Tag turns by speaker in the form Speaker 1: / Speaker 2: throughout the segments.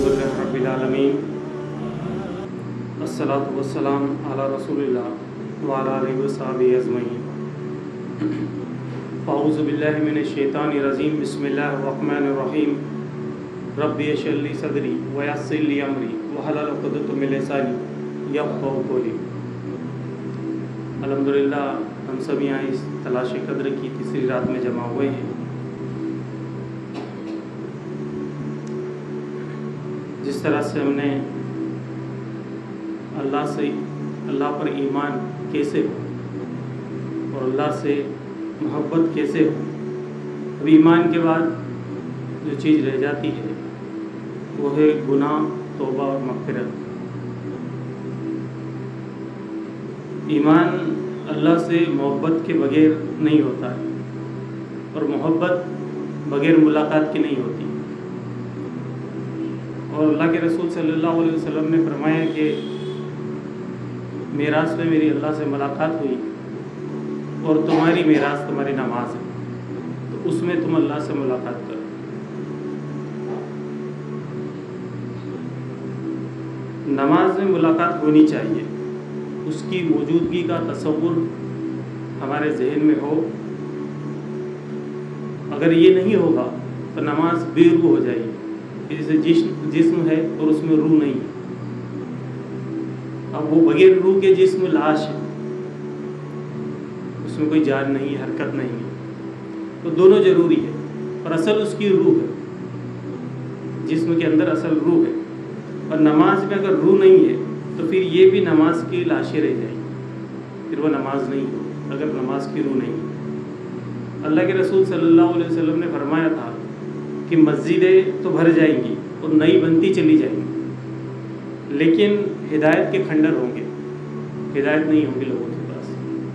Speaker 1: الحمدللہ رب العالمین الصلاۃ والسلام علی رسول اللہ وعلی آلہ وصحبہ اجمعین۔ اعوذ باللہ من الشیطان الرجیم، بسم اللہ الرحمن الرحیم۔ رب اشرح لی صدری ویسر لی امری واحلل عقدۃ من لسانی یفقہوا قولی۔ الحمدللہ ہم سب یہاں اس تلاش قدر کی تیسری رات میں جمع ہوئے ہیں۔ جس طرح سے ہم نے اللہ پر ایمان کیسے ہو اور اللہ سے محبت کیسے ہو، اب ایمان کے بعد جو چیز رہ جاتی ہے وہ ہے گناہ، توبہ اور مغفرت۔ ایمان اللہ سے محبت کے بغیر نہیں ہوتا ہے اور محبت بغیر ملاقات کی نہیں ہوتی۔ اور اللہ کے رسول صلی اللہ علیہ وسلم نے فرمایا کہ میراث میں میری اللہ سے ملاقات ہوئی اور تمہاری میراث تمہاری نماز ہے، تو اس میں تم اللہ سے ملاقات کرو۔ نماز میں ملاقات ہونی چاہیے، اس کی موجودگی کا تصور ہمارے ذہن میں ہو۔ اگر یہ نہیں ہوگا تو نماز بے روح ہو جائے گی، جیسے جسم ہے اور اس میں روح نہیں ہے۔ اب وہ بغیر روح کے جسم لاش ہے، اس میں کوئی جان نہیں، حرکت نہیں ہے، تو دونوں ضروری ہے۔ اور اصل اس کی روح ہے، جسم کے اندر اصل روح ہے۔ اور نماز میں اگر روح نہیں ہے تو پھر یہ بھی نماز کی لاشیں رہ جائیں گی، پھر وہ نماز نہیں ہو اگر نماز کی روح نہیں ہے۔ اللہ کے رسول صلی اللہ علیہ وسلم نے فرمایا تھا کہ مسجدیں تو بھر جائیں گی اور نئی بنتی چلی جائیں گی، لیکن ہدایت کے کھنڈر ہوں گے، ہدایت نہیں ہوگی لوگوں کے پاس۔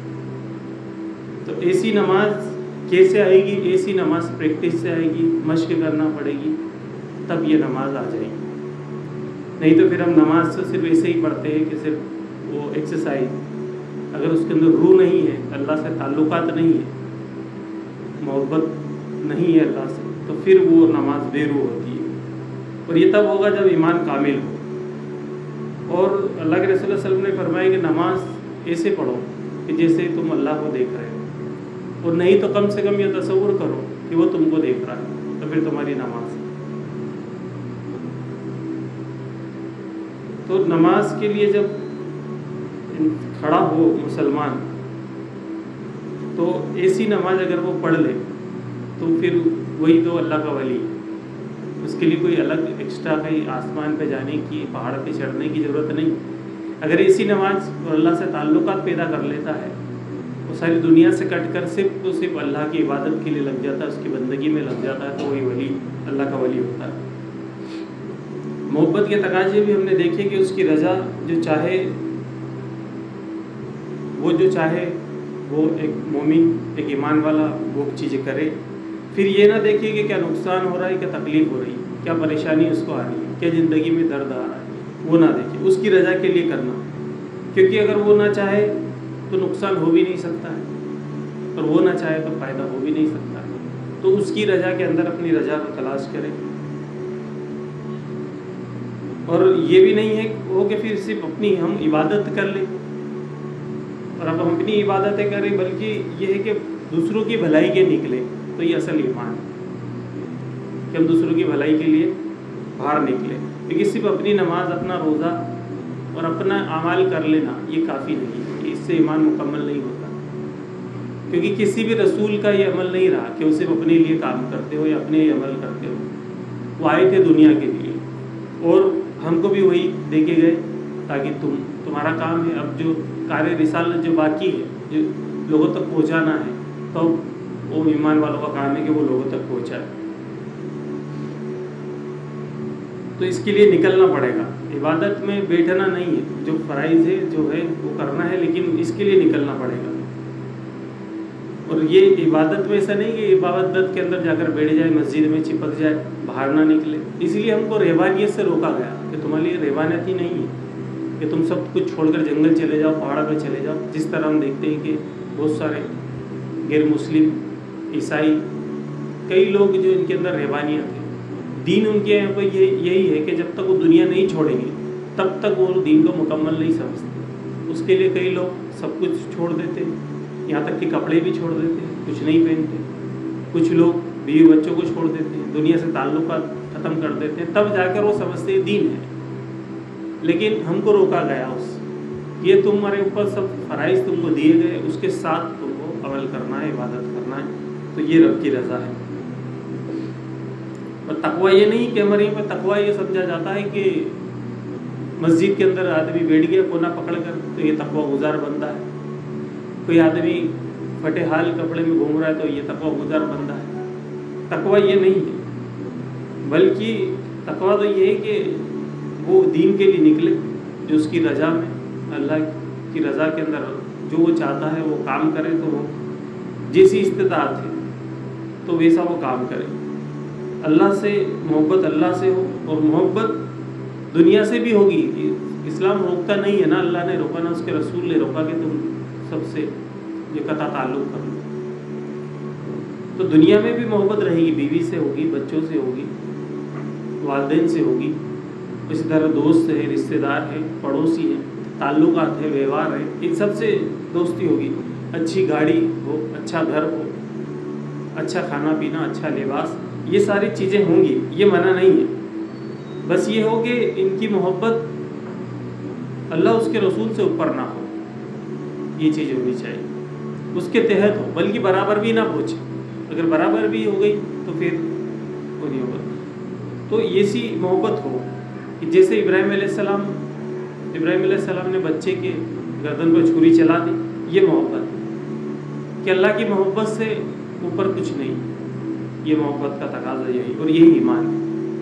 Speaker 1: تو ایسی نماز کیسے آئے گی؟ ایسی نماز پریکٹس سے آئے گی، مشق کرنا پڑے گی، تب یہ نماز آ جائے گی۔ نہیں تو پھر ہم نماز سے صرف ایسے ہی پڑھتے ہیں کہ صرف وہ ایکسرسائز، اگر اس کے اندر روح نہیں ہے، اللہ سے تعلقات نہیں ہے، محبت نہیں ہے اللہ سے، تو پھر وہ نماز بے روح ہوتی ہے۔ اور یہ تب ہوگا جب ایمان کامل ہو۔ اور اللہ کے رسول صلی اللہ علیہ وسلم نے فرمایا کہ نماز ایسے پڑھو کہ جیسے تم اللہ کو دیکھ رہے ہو، اور نہیں تو کم سے کم یہ تصور کرو کہ وہ تم کو دیکھ رہا ہے، تو پھر تمہاری نماز ہے۔ تو نماز کے لیے جب کھڑا ہو مسلمان، تو ایسی نماز اگر وہ پڑھ لے تو پھر وہی تو اللہ کا ولی ہے۔ اس کے لیے کوئی الگ ایکسٹرا کہیں آسمان پہ جانے کی، پہاڑ پہ چڑھنے کی ضرورت نہیں۔ اگر ایسی نماز اور اللہ سے تعلقات پیدا کر لیتا ہے، وہ ساری دنیا سے کٹ کر صرف اللہ کی عبادت کے لیے لگ جاتا ہے، اس کی بندگی میں لگ جاتا ہے، تو وہی ولی اللہ کا ولی ہوتا ہے۔ محبت کے تقاضے بھی ہم نے دیکھے کہ اس کی رضا جو چاہے وہ ایک مومن، ایک ایمان والا وہ چیزیں کرے۔ پھر یہ نہ دیکھے کہ کیا نقصان ہو رہا ہے، کیا تکلیف ہو رہی ہے، کیا پریشانی اس کو آ رہی ہے، کیا زندگی میں درد آ رہا ہے، وہ نہ دیکھے، اس کی رضا کے لیے کرنا۔ کیونکہ اگر وہ نہ چاہے تو نقصان ہو بھی نہیں سکتا ہے، اور وہ نہ چاہے تو فائدہ ہو بھی نہیں سکتا ہے۔ تو اس کی رضا کے اندر اپنی رضا کو تلاش کرے۔ اور یہ بھی نہیں ہے وہ کہ پھر صرف اپنی ہم عبادت کر لیں اور اب ہم اپنی عبادتیں کریں، بلکہ یہ ہے کہ دوسروں کی بھلائی کے نکلے، تو یہ اصل ایمان ہے کہ ہم دوسروں کی بھلائی کے لیے باہر نکلے۔ کیونکہ صرف اپنی نماز، اپنا روزہ اور اپنا اعمال کر لینا یہ کافی نہیں ہے، اس سے ایمان مکمل نہیں ہوتا۔ کیونکہ کسی بھی رسول کا یہ عمل نہیں رہا کہ وہ صرف اپنے لیے کام کرتے ہو یا اپنے ہی عمل کرتے ہو، وہ آئے تھے دنیا کے لیے، اور ہم کو بھی وہی دے کے گئے تاکہ تمہارا کام ہے اب جو کار رسالت جو باقی ہے، جو لوگوں تک پہنچانا ہے، تو وہ ایمان والوں کا کام ہے کہ وہ لوگوں تک پہنچائے۔ تو اس کے لیے نکلنا پڑے گا، عبادت میں بیٹھنا نہیں ہے، جو فرائض ہے جو ہے وہ کرنا ہے، لیکن اس کے لیے نکلنا پڑے گا۔ اور یہ عبادت میں ایسا نہیں کہ عبادت کے اندر جا کر بیٹھ جائے، مسجد میں چپک جائے، باہر نہ نکلے۔ اس لیے ہم کو رہبانیت سے روکا گیا کہ تمہارے لیے رہبانیت ہی نہیں ہے کہ تم سب کچھ چھوڑ کر جنگل چلے جاؤ، پہاڑ پہ چلے جاؤ۔ جس طرح ہم دیکھتے ہیں کہ بہت سارے غیر مسلم، عیسائی، کئی لوگ جو ان کے اندر رہبانیت ہے، دین ان کے یہاں پر یہی ہے کہ جب تک وہ دنیا نہیں چھوڑیں گے تب تک وہ دین کو مکمل نہیں سمجھتے. اس کے لیے کئی لوگ سب کچھ چھوڑ دیتے ہیں، یہاں تک کہ کپڑے بھی چھوڑ دیتے ہیں، کچھ نہیں پہنتے. کچھ لوگ بیوی بچوں کو چھوڑ دیتے ہیں، دنیا سے تعلقات ختم کر دیتے ہیں، تب جا کر وہ سمجھتے ہیں دین ہے. لیکن ہم کو روکا گیا یہ تمہارے اوپر سب فرائض تم کو دیے گئے، اس کے ساتھ تم کو عمل کرنا ہے، عبادت کرنا ہے، تو یہ رب کی رضا ہے. اور تقویٰ یہ نہیں کہ ہمارے یہاں پہ تقویٰ یہ سمجھا جاتا ہے کہ مسجد کے اندر آدمی بیٹھ گیا کونا پکڑ کر تو یہ تقویٰ گزار بندہ ہے. کوئی آدمی پھٹے حال کپڑے میں گھوم رہا ہے تو یہ تقویٰ گزار بندہ ہے. تقویٰ یہ نہیں ہے، بلکہ تقویٰ تو یہ ہے کہ وہ دین کے لیے نکلے، جو اس کی رضا میں، اللہ کی رضا کے اندر جو وہ چاہتا ہے وہ کام کرے، تو وہ جیسی استطاعت ہے تو ویسا وہ کام کرے. اللہ سے محبت اللہ سے ہو، اور محبت دنیا سے بھی ہوگی. اسلام روکتا نہیں ہے، نہ اللہ نے روکا نہ اس کے رسول نے روکا کہ تم سب سے یہ قطع تعلق کر لو. تو دنیا میں بھی محبت رہے گی، بیوی سے ہوگی، بچوں سے ہوگی، والدین سے ہوگی، اسی طرح دوست ہے، رشتہ دار ہے، پڑوسی ہے، تعلقات ہے، ویوہار ہے، ان سب سے دوستی ہوگی. اچھی گاڑی ہو، اچھا گھر ہو، اچھا کھانا پینا، اچھا لباس، یہ ساری چیزیں ہوں گی، یہ منع نہیں ہے. بس یہ ہو کہ ان کی محبت اللہ اس کے رسول سے اوپر نہ ہو، یہ چیز ہونی چاہیے، اس کے تحت ہو، بلکہ برابر بھی نہ پہنچے. اگر برابر بھی ہو گئی تو پھر وہ نہیں ہوگا. تو ایسی محبت ہو کہ جیسے ابراہیم علیہ السلام نے بچے کے گردن پر چھری چلا دی، یہ محبت ہے کہ اللہ کی محبت سے اوپر کچھ نہیں. یہ محبت کا تقاضا یہی، اور یہی ایمان ہے.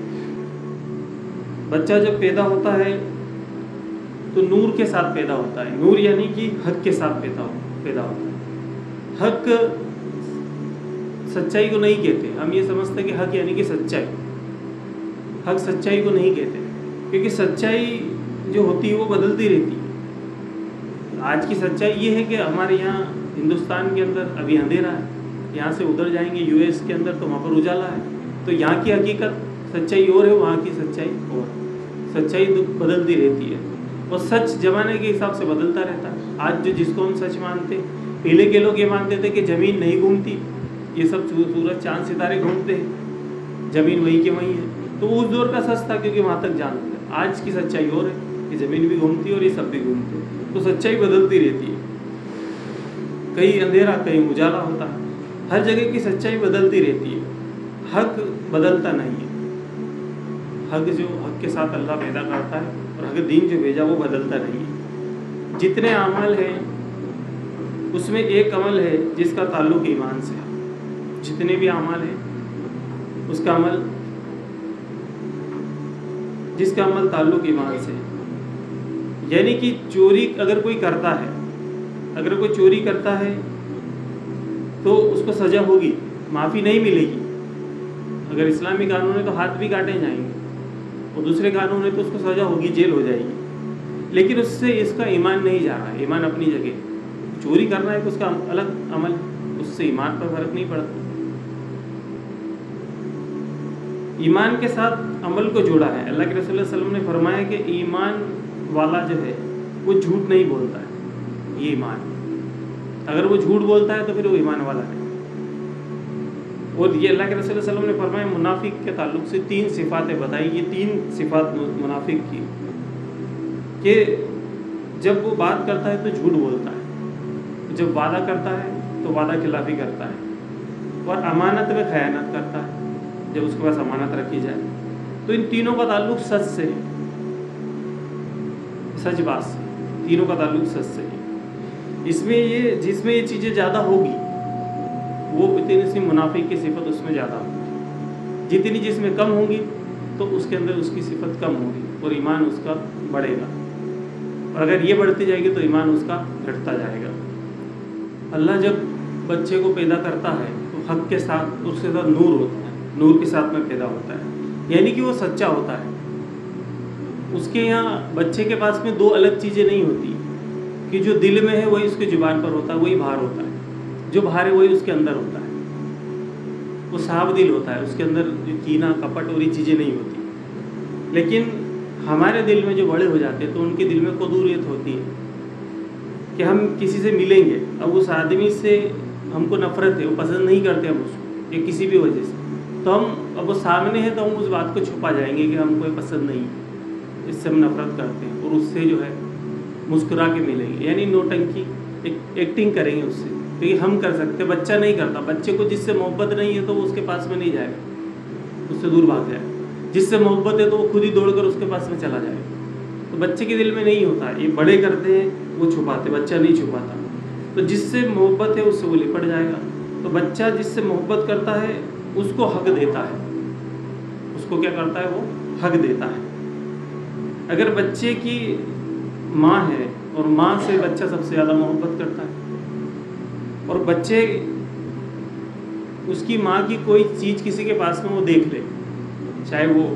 Speaker 1: بچہ جب پیدا ہوتا ہے تو نور کے ساتھ پیدا ہوتا ہے. نور یعنی کہ حق کے ساتھ پیدا ہوتا ہے. حق سچائی کو نہیں کہتے، ہم یہ سمجھتے ہیں کہ حق یعنی کہ سچائی. حق سچائی کو نہیں کہتے، کیونکہ سچائی جو ہوتی ہے وہ بدلتی رہتی ہے. آج کی سچائی یہ ہے کہ ہمارے یہاں ہندوستان کے اندر ابھی اندھیرا ہے، یہاں سے ادھر جائیں گے US کے اندر تو وہاں پر اجالا ہے. تو یہاں کی حقیقت سچائی اور ہے، وہاں کی سچائی اور. سچائی تو بدلتی رہتی ہے، اور سچ زمانے کے حساب سے بدلتا رہتا ہے. آج جس کو ہم سچ مانتے، پہلے کے لوگ یہ مانتے تھے کہ زمین نہیں گھومتی، یہ سب سورج چاند ستارے گھومتے ہیں، زمین وہی کے وہی ہے. تو اس دور کا سچ تھا کیونکہ وہاں تک جانتے تھے. آج کی سچائی اور ہے کہ زمین بھی گھومتی ہے اور یہ سب بھی گھومتے ہیں. تو سچائی بدلتی رہتی ہے، کہیں اندھیرا کہیں اجالا ہوتا ہے، ہر جگہ کی سچائی بدلتی رہتی ہے. حق بدلتا نہیں ہے. حق کے ساتھ اللہ پیدا کرتا ہے، اور حق دین جو بھیجا وہ بدلتا نہیں ہے. جتنے اعمال ہیں اس میں ایک عمل ہے جس کا تعلق ایمان سے ہے. جتنے بھی اعمال ہیں اس کا عمل جس کا عمل تعلق ایمان سے ہے. یعنی کہ چوری اگر کوئی کرتا ہے، اگر کوئی چوری کرتا ہے تو اس کو سزا ہوگی، معافی نہیں ملے گی. اگر اسلامی قانون ہے تو ہاتھ بھی کاٹے جائیں گے، اور دوسرے قانون ہے تو اس کو سزا ہوگی، جیل ہو جائے گی. لیکن اس سے اس کا ایمان نہیں جا رہا ہے. ایمان اپنی جگہ. چوری کرنا ہے تو اس کا الگ عمل، اس سے ایمان پر فرق نہیں پڑتا. ایمان کے ساتھ عمل کو جوڑا ہے. اللہ کے رسول صلی اللہ علیہ وسلم نے فرمایا کہ ایمان والا جو ہے وہ جھوٹ نہیں بولتا ہے. یہ ایمان ہے. اگر وہ جھوٹ بولتا ہے تو پھر وہ ایمان والا نہیں. اور یہ اللہ کے رسول صلی اللہ علیہ وسلم نے فرمایا منافق کے تعلق سے 3 صفاتیں بتائی. یہ 3 صفات منافق کی کہ جب وہ بات کرتا ہے تو جھوٹ بولتا ہے، جب وعدہ کرتا ہے تو وعدہ خلافی کرتا ہے، اور امانت میں خیانت کرتا ہے جب اس کے پاس امانت رکھی جائے. تو ان تینوں کا تعلق سچ سے ہے، سچ بات سے. تینوں کا تعلق سچ سے ہے. جس میں یہ چیزیں زیادہ ہوگی وہ اتنی سی منافق کی صفت اس میں زیادہ ہوگی. جتنی جس میں کم ہوں گی تو اس کے اندر اس کی صفت کم ہوگی اور ایمان اس کا بڑھے گا. اور اگر یہ بڑھتی جائے گی تو ایمان اس کا گھٹتا جائے گا. اللہ جب بچے کو پیدا کرتا ہے تو حق کے ساتھ اس کے ساتھ نور ہوتا ہے، نور کے ساتھ میں پیدا ہوتا ہے. یعنی کہ وہ سچا ہوتا ہے. اس کے یہاں بچے کے پاس میں 2 الگ چیزیں نہیں ہوتی کہ جو دل میں ہے وہی اس کے زبان پر ہوتا ہے، وہی باہر ہوتا ہے. جو باہر ہے وہی اس کے اندر ہوتا ہے. وہ صاف دل ہوتا ہے، اس کے اندر جو کینہ کپٹ اور یہ چیزیں نہیں ہوتی. لیکن ہمارے دل میں جو بڑے ہو جاتے ہیں تو ان کے دل میں قدوریت ہوتی ہے کہ ہم کسی سے ملیں گے، اب اس آدمی سے ہم کو نفرت ہے، وہ پسند نہیں کرتے ہم اس کو یا کسی بھی وجہ سے، تو ہم اب وہ سامنے ہے تو ہم اس بات کو چھپا جائیں گے کہ ہم کو پسند نہیں، اس سے ہم نفرت کرتے ہیں، اور اس سے جو ہے مسکرا کے ملیں گے، یعنی نوٹنکی ایکٹنگ کریں گے اس سے. کیونکہ ہم کر سکتے، بچہ نہیں کرتا. بچے کو جس سے محبت نہیں ہے تو وہ اس کے پاس میں نہیں جائے گا، اس سے دور بھاگ جائے گا. جس سے محبت ہے تو وہ خود ہی دوڑ کر اس کے پاس میں چلا جائے گا. تو بچے کے دل میں نہیں ہوتا، یہ بڑے کرتے ہیں وہ چھپاتے، بچہ نہیں چھپاتا. تو جس سے محبت ہے اس سے وہ لپٹ جائے گا. تو بچہ جس سے محبت کرتا ہے اس کو حق دیتا ہے، اس کو کیا کرتا ہے، وہ حق دیتا ہے. اگر بچے کی ماں ہے اور ماں سے بچہ سب سے زیادہ محبت کرتا ہے، اور بچے اس کی ماں کی کوئی چیز کسی کے پاس میں وہ دیکھ لے، چاہے وہ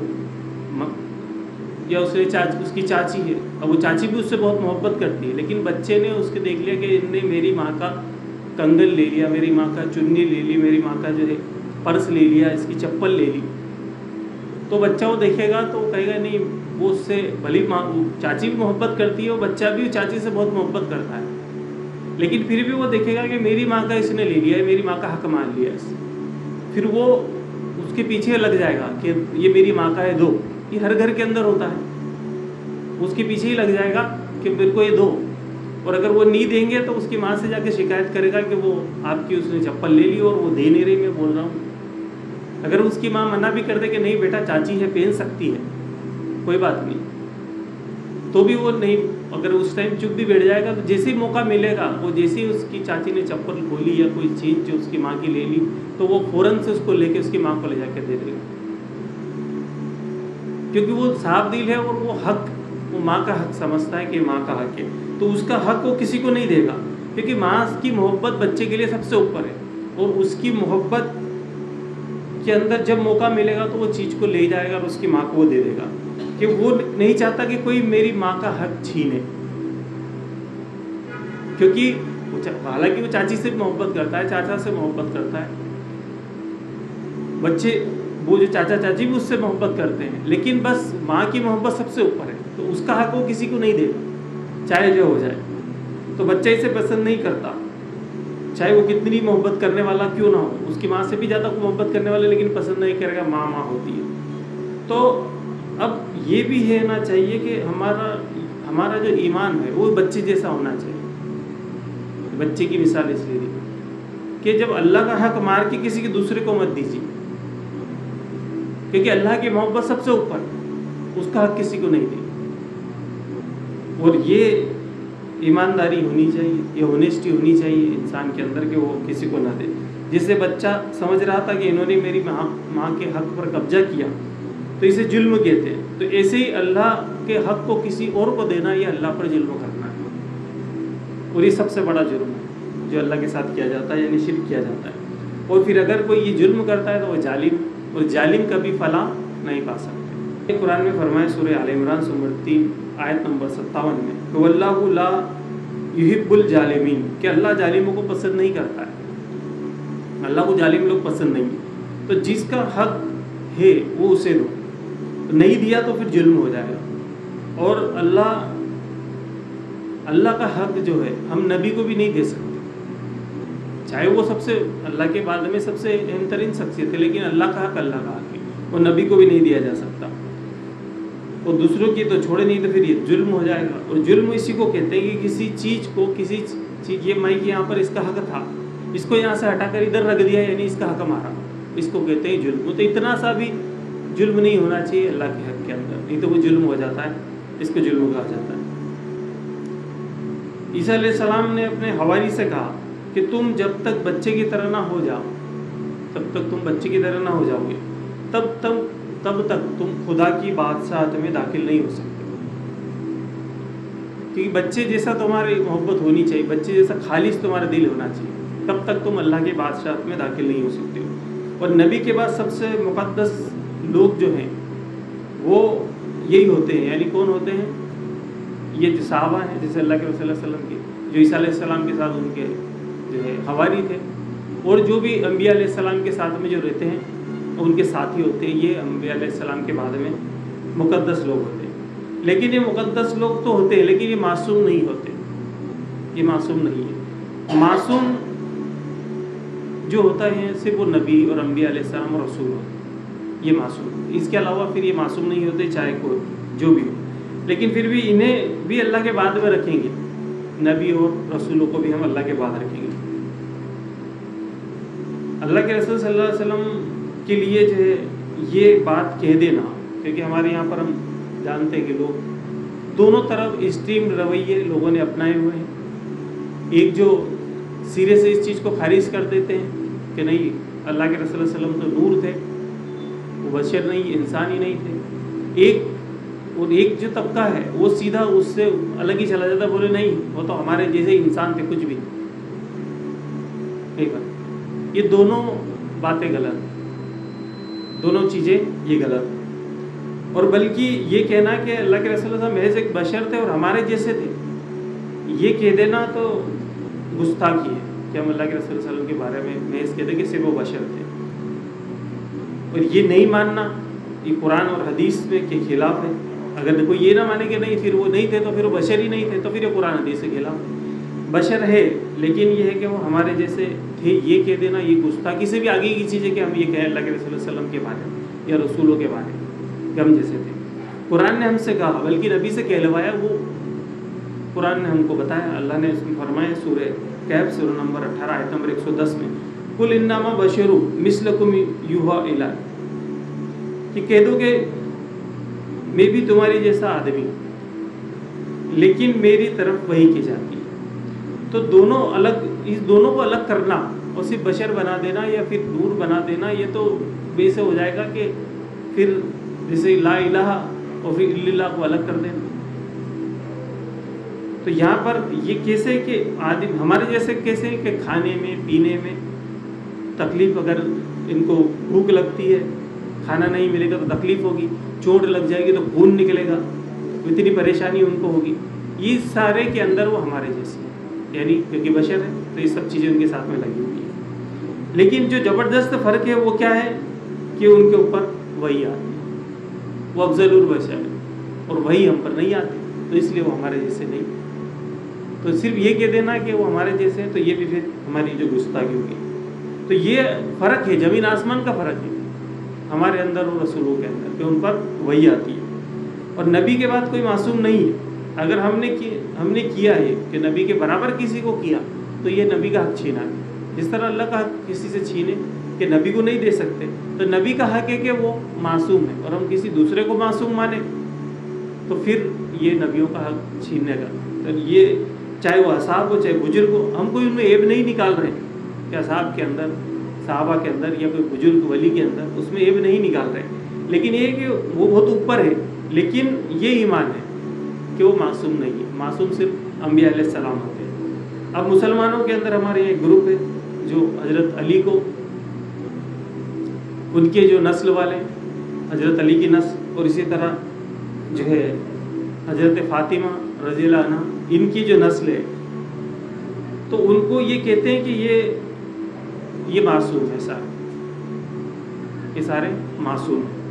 Speaker 1: یا اس کی چاچی ہے، اور وہ چاچی بھی اس سے بہت محبت کرتی ہے، لیکن بچے نے اس کے دیکھ لیا کہ ان نے میری ماں کا کنگن لے لیا، میری ماں کا چنی لے لی، میری ماں کا جو ہے پرس لے لیا، اس کی چپل لے لی، تو بچہ وہ دیکھے گا تو وہ کہے گا نہیں، وہ اس سے بھلی ماں چاچی بھی محبت کرتی ہے، وہ بچہ بھی چاچی سے بہت محبت کرتا ہے، لیکن پھر بھی وہ دیکھے گا کہ میری ماں کا اس نے لے لیا ہے، میری ماں کا حق مان لیا اس، پھر وہ اس کے پیچھے لگ جائے گا کہ یہ میری ماں کا ہے دو. یہ ہر گھر کے اندر ہوتا ہے، اس کے پیچھے ہی لگ جائے گا کہ میرے کو یہ دو. اور اگر وہ نہیں دیں گے تو اس کی ماں سے جا کے شکایت کرے گا کہ وہ آپ کی اس نے چپل لے لی اور وہ دے نہیں رہی، میں بول رہا ہوں. اگر اس کی ماں منع بھی کر دے کہ نہیں بیٹا چاچی ہے پہن سکتی ہے کوئی بات نہیں، تو بھی وہ نہیں، اگر اس ٹائم چپ بھی بیٹھ جائے گا تو جیسے ہی موقع ملے گا، وہ جیسے ہی اس کی چاچی نے چپل کھولی یا کوئی چیز جو اس کی ماں کی لے لی تو وہ فوراً سے اس کو لے کے اس کی ماں کو لے جا کے دے دے گا، کیونکہ وہ صاف دل ہے اور وہ حق، وہ ماں کا حق سمجھتا ہے کہ ماں کا حق ہے، تو اس کا حق وہ کسی کو نہیں دے گا. کیونکہ ماں کی محبت بچے کے لیے سب سے اوپر ہے، اور اس کی محبت کے اندر جب موقع ملے گا تو وہ چیز کو لے جائے گا اور اس کی ماں کو وہ دے دے گا، کہ وہ نہیں چاہتا کہ کوئی میری ماں کا حق چھینے. کیونکہ حالانکہ وہ چاچی سے محبت کرتا ہے، چاچا سے محبت کرتا ہے، بچے وہ جو چاچا چاچی بھی اس سے محبت کرتے ہیں، لیکن بس ماں کی محبت سب سے اوپر ہے، تو اس کا حق وہ کسی کو نہیں دے گا چاہے جو ہو جائے. تو بچہ اسے پسند نہیں کرتا، چاہے وہ کتنی محبت کرنے والا کیوں نہ ہو، اس کی ماں سے بھی زیادہ محبت کرنے والا، لیکن پسند نہیں کرے گا، ماں ماں ہوتی ہے. تو اب یہ بھی ہونا چاہیے کہ ہمارا جو ایمان ہے وہ بچے جیسا ہونا چاہیے. بچے کی مثال اس لیے دی کہ جب اللہ کا حق مار کے کسی کے دوسرے کو مت دیجیے، کیونکہ اللہ کی محبت سب سے اوپر، اس کا حق کسی کو نہیں دی. اور یہ ایمانداری ہونی چاہیے، یہ ہونیسٹی ہونی چاہیے انسان کے اندر کہ وہ کسی کو نہ دے. جس سے بچہ سمجھ رہا تھا کہ انہوں نے میری ماں کے حق پر قبضہ کیا تو اسے ظلم کہتے ہیں، تو ایسے ہی اللہ کے حق کو کسی اور کو دینا یہ اللہ پر ظلم کرنا ہے، اور یہ سب سے بڑا جرم ہے جو اللہ کے ساتھ کیا جاتا ہے، یعنی شرک کیا جاتا ہے. اور پھر اگر کوئی یہ ظلم کرتا ہے تو وہ ظالم، اور ظالم کبھی فلاح نہیں پا سکتے. قرآن میں فرمایا سورہ آل عمران سورہ 3 آیت نمبر 57 میں کہ واللہ لا یحب الظالمین، کہ اللہ ظالموں کو پسند نہیں کرتا ہے، اللہ کو ظالم لوگ پسند نہیں ہیں. تو جس کا حق ہے وہ اسے دو، نہیں دیا تو پھر ظلم ہو جائے گا. اور اللہ کا حق جو ہے ہم نبی کو بھی نہیں دے سکتے، چاہے وہ سب سے اللہ کے بعد میں سب سے اہم ترین شخصیت ہے، لیکن اللہ کا حق اللہ کا حق ہے، وہ نبی کو بھی نہیں دیا جا سکتا. اور دوسروں کی تو چھوڑے نہیں تو پھر یہ ظلم ہو جائے گا. اور ظلم اسی کو کہتے ہیں کہ کسی چیز کو یہ مائک یہاں پر اس کا حق تھا، اس کو یہاں سے ہٹا کر ادھر رکھ دیا، یعنی اس کا حق ہمارا، اس کو کہتے ہیں ظلم. تو اتنا سا بھی ظلم نہیں ہونا چاہیے اللہ کے حق کے اندر، نہیں تو وہ ظلم ہو جاتا ہے، اس کو ظلم کہا جاتا ہے. عیسیٰ علیہ السلام نے اپنے حواری سے کہا کہ تم جب تک بچے کی طرح نہ ہو جاؤ، تب تک تم بچے کی طرح نہ ہو جاؤ گے، تب تک تم خدا کی بادشاہت میں داخل نہیں ہو سکتے. کیونکہ بچے جیسا تمہاری محبت ہونی چاہیے، بچے جیسا خالص تمہارا دل ہونا چاہیے، تب تک تم اللہ کی بادشاہت میں داخل نہیں ہو سکتے ہو. اور نبی کے بعد سب سے مقدس لوگ جو ہیں وہ یہی ہوتے ہیں. یعنی کون ہوتے ہیں؟ یہ جو صحابہ ہیں، جیسے اللہ کے رسول صلی اللہ علیہ وسلم کے جو عیسیٰ علیہ السلام کے ساتھ ان کے جو ہے حواری تھے، اور جو بھی انبیاء علیہ السلام کے ساتھ میں جو رہتے ہیں ان کے ساتھی ہوتے ہیں، یہ انبیاء علیہ السلام کے بعد میں مقدس لوگ ہوتے ہیں۔ لیکن یہ مقدس لوگ تو ہوتے ہیں لیکن یہ معصوم نہیں ہوتے، یہ معصوم نہیں ہے۔ معصوم جو ہوتا ہے صرف وہ نبی اور انبیاء علیہ السلام اور رسول ہوتے ہیں، یہ معصوم۔ اس کے علاوہ پھر یہ معصوم نہیں ہوتے، چاہے کوئی جو بھی ہو۔ لیکن پھر بھی انہیں بھی اللہ کے بعد میں رکھیں گے، نبی اور رسولوں کو بھی ہم اللہ کے بعد رکھیں گے۔ اللہ کے رسول صلی اللہ علیہ وسلم کے لیے جو ہے یہ بات کہہ دینا، کیونکہ ہمارے یہاں پر ہم جانتے ہیں کہ لوگ دونوں طرف ایکسٹریم رویے لوگوں نے اپنائے ہوئے ہیں۔ ایک جو سرے سے اس چیز کو خارج کر دیتے ہیں کہ نہیں، اللہ کے رسول صلی اللہ علیہ وسلم تو نور تھے، وہ بشر نہیں، انسان ہی نہیں تھے۔ ایک جو طبقہ ہے وہ سیدھا اس سے الگ ہی چلا جاتا، بولے نہیں وہ تو ہمارے جیسے انسان تھے، کچھ بھی نہیں۔ یہ دونوں باتیں غلط ہیں، دونوں چیزیں یہ غلط ہیں۔ اور بلکہ یہ کہنا کہ اللہ کے رسول صلی اللہ علیہ وسلم محض ایک بشر تھے اور ہمارے جیسے تھے، یہ کہہ دینا تو گستاخی ہے کہ ہم اللہ کے رسول صلی اللہ علیہ وسلم کے بارے میں محض کہتے کہ صرف وہ بشر تھے۔ اور یہ نہیں ماننا یہ قرآن اور حدیث میں کے خلاف ہے۔ اگر کوئی یہ نہ مانے کہ نہیں پھر وہ نہیں تھے تو پھر وہ بشر ہی نہیں تھے، تو پھر یہ قرآن حدیث کے خلاف ہے۔ بشر ہے لیکن یہ ہے کہ وہ ہمارے جیسے تھے، یہ کہہ دینا یہ گستاخی سے بھی آگے کی چیز ہے کہ ہم یہ کہیں اللہ کے رسول صلی اللہ علیہ وسلم کے بارے میں یا رسولوں کے بارے میں کہ ہم جیسے تھے۔ قرآن نے ہم سے کہا، بلکہ نبی سے کہلوایا، وہ قرآن نے ہم کو بتایا۔ اللہ نے اس میں فرمایا سورہ کہف سورہ نمبر 18 آیت نمبر 110 میں، قل انما بشر مثلکم یوحی الی، کہ کہہ دو کہ میں بھی تمہاری جیسا آدمی ہوں لیکن میری طرف وحی کی جاتی ہے۔ تو دونوں الگ، اس دونوں کو الگ کرنا اور صرف بشر بنا دینا یا پھر نور بنا دینا، یہ تو ویسے ہو جائے گا کہ پھر جیسے لا الہ اور پھر الا اللہ کو الگ کر دینا۔ تو یہاں پر یہ کیسے کہ آدمی ہمارے جیسے کیسے کہ کھانے میں پینے میں تکلیف، اگر ان کو بھوک لگتی ہے کھانا نہیں ملے گا تو تکلیف ہوگی، چوٹ لگ جائے گی تو خون نکلے گا، اتنی پریشانی ان کو ہوگی۔ یہ سارے کے اندر وہ ہمارے جیسے ہیں، یعنی کیونکہ بشر ہے تو یہ سب چیزیں ان کے ساتھ میں لگی ہوئی ہیں۔ لیکن جو زبردست فرق ہے وہ کیا ہے کہ ان کے اوپر وہی آتی ہے، وہ افضل البشر ہے اور وہی ہم پر نہیں آتی، تو اس لیے وہ ہمارے جیسے نہیں۔ تو صرف یہ کہہ دینا کہ وہ ہمارے جیسے ہیں تو یہ بھی پھر ہماری جو گستاخی ہوگی۔ تو یہ فرق ہے، زمین آسمان کا فرق ہے ہمارے اندر اور رسولوں کے اندر، کہ ان پر وہی آتی ہے۔ اور نبی کے بعد کوئی معصوم نہیں ہے۔ اگر ہم نے کیا ہے کہ نبی کے برابر کسی کو کیا تو یہ نبی کا حق چھینا ہے۔ جس طرح اللہ کا حق کسی سے چھینے کہ نبی کو نہیں دے سکتے، تو نبی کا حق ہے کہ وہ معصوم ہے، اور ہم کسی دوسرے کو معصوم مانیں تو پھر یہ نبیوں کا حق چھیننے کا۔ تو یہ چاہے وہ اصحاب ہو چاہے بزرگ ہو، ہم کوئی ان میں عیب نہیں نکال رہے کہ اصحاب کے اندر، صحابہ کے اندر یا کوئی بزرگ ولی کے اندر اس میں عیب نہیں نکال رہے، لیکن یہ کہ وہ بہت اوپر ہے۔ لیکن یہ ایمان ہے کہ وہ معصوم نہیں ہے، معصوم صرف انبیاء علیہ السلام ہوتے ہیں۔ اب مسلمانوں کے اندر ہمارے ایک گروپ ہے جو حضرت علی کو، ان کے جو نسل والے حضرت علی کی نسل، اور اسی طرح جو ہے حضرت فاطمہ رضی اللہ عنہ ان کی جو نسل ہے، تو ان کو یہ کہتے ہیں کہ یہ معصوم ہے، یہ سارے معصوم ہیں۔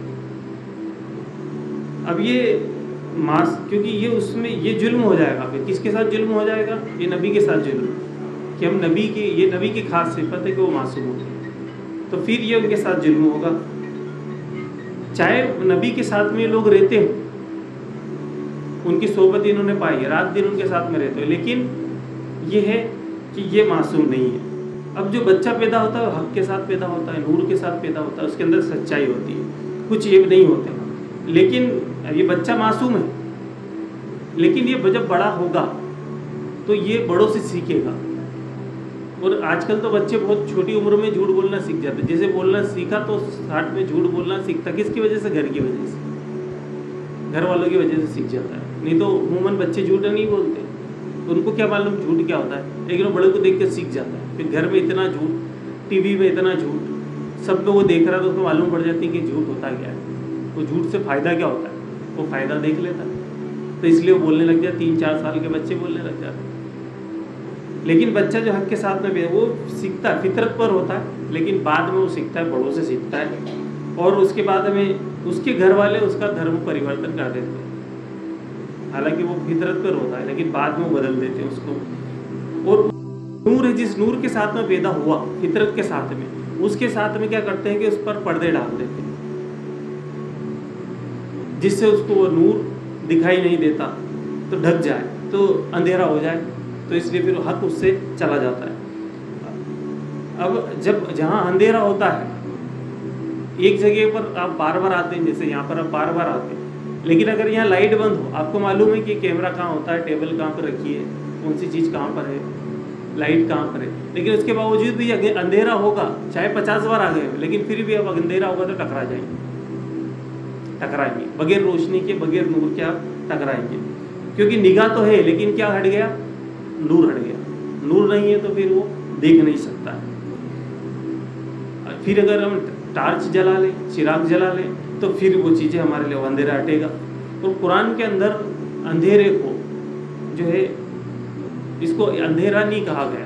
Speaker 1: اب یہ کیونکہ یہ اس میں یہ ظلم ہو جائے گا، پھر کس کے ساتھ ظلم ہو جائے گا؟ یہ نبی کے ساتھ ظلم، کہ ہم یہ نبی کی خاص صفت ہے کہ وہ معصوم ہوتے ہیں، تو پھر یہ ان کے ساتھ ظلم ہوگا۔ چاہے نبی کے ساتھ میں لوگ رہتے ہوں، ان کی صحبت انہوں نے پائی ہے، رات دن ان کے ساتھ میں رہتے ہو، لیکن یہ ہے کہ یہ معصوم نہیں ہے۔ اب جو بچہ پیدا ہوتا ہے وہ حق کے ساتھ پیدا ہوتا ہے، نور کے ساتھ پیدا ہوتا ہے، اس کے اندر سچائی ہوتی ہے، کچھ عیب نہیں ہوتے، لیکن یہ بچہ معصوم ہے، لیکن یہ جب بڑا ہوگا تو یہ بڑوں سے سیکھے گا۔ اور آج کل تو بچے بہت چھوٹی عمر میں جھوٹ بولنا سیکھ جاتے ہیں۔ جیسے بولنا سیکھا تو 60 میں جھوٹ بولنا سیکھتا، کس کی وجہ سے؟ گھر کی وجہ سے، گھر والوں کی وجہ سے سیکھ جاتا ہے۔ نہیں تو عموماً بچے جھوٹ نہیں بولتے، ان کو کیا معلوم جھوٹ کیا ہوتا ہے، لیکن وہ بڑے کو دیکھ کے سیکھ جاتا ہے۔ پھر گھر میں اتنا جھوٹ، ٹی وی میں اتنا جھوٹ، سب کو وہ دیکھ رہا تو اس کو معلوم پڑ جاتی ہے کہ جھوٹ ہوتا کیا ہے، وہ جھوٹ سے فائدہ کیا ہوتا ہے، وہ فائدہ دیکھ لیتا ہے، تو اس لیے وہ بولنے لگ جاتے، 3-4 سال کے بچے بولنے لگ جاتے ہیں۔ لیکن بچہ جو حق کے ساتھ میں وہ سیکھتا ہے، فطرت پر ہوتا ہے، لیکن بعد میں وہ سیکھتا ہے، بڑوں سے سیکھتا ہے، اور اس کے بعد میں اس کے گھر والے اس کا دھرم پریورتن کر دیتے ہیں، حالانکہ وہ فطرت پر ہوتا ہے لیکن بعد میں وہ بدل دیتے ہیں اس کو. اور نور ہے، جس نور کے ساتھ میں پیدا ہوا فطرت کے ساتھ میں، اس کے ساتھ میں کیا کرتے ہیں کہ اس پر پردے ڈال دیتے ہیں، جس سے اس کو وہ نور دکھائی نہیں دیتا، تو ڈھک جائے تو اندھیرا ہو جائے، تو اس لیے پھر حق اس سے چلا جاتا ہے. اب جہاں اندھیرا ہوتا ہے ایک جگہ پر آپ بار بار آتے ہیں، جیسے یہاں پر آپ بار بار آتے ہیں، لیکن اگر یہاں لائٹ بند ہو، آپ کو معلوم ہے کہ کیمرہ کہاں ہوتا ہے، ٹیبل کہاں پر رکھی ہے، کون سی چیز کہاں پر ہے، لائٹ کہاں پر ہے، لیکن اس کے باوجود بھی اندھیرا ہوگا، چاہے 50 بار آ گئے ہو، لیکن پھر بھی اب اندھیرا ہوگا تو ٹکرائیں گے بغیر روشنی کے، بغیر نور کے آپ ٹکرائیں گے، کیونکہ نگاہ تو ہے لیکن کیا ہٹ گیا؟ نور ہٹ گیا. نور نہیں ہے تو پھر وہ دیکھ نہیں سکتا ہے. پھر اگر ہم ٹارچ جلا لیں، چراغ جلا لیں، تو پھر وہ چیزیں ہمارے لیے اندھیرا ہٹے گا. اور قرآن کے اندر اندھیرے کو جو ہے اس کو اندھیرا نہیں کہا گیا،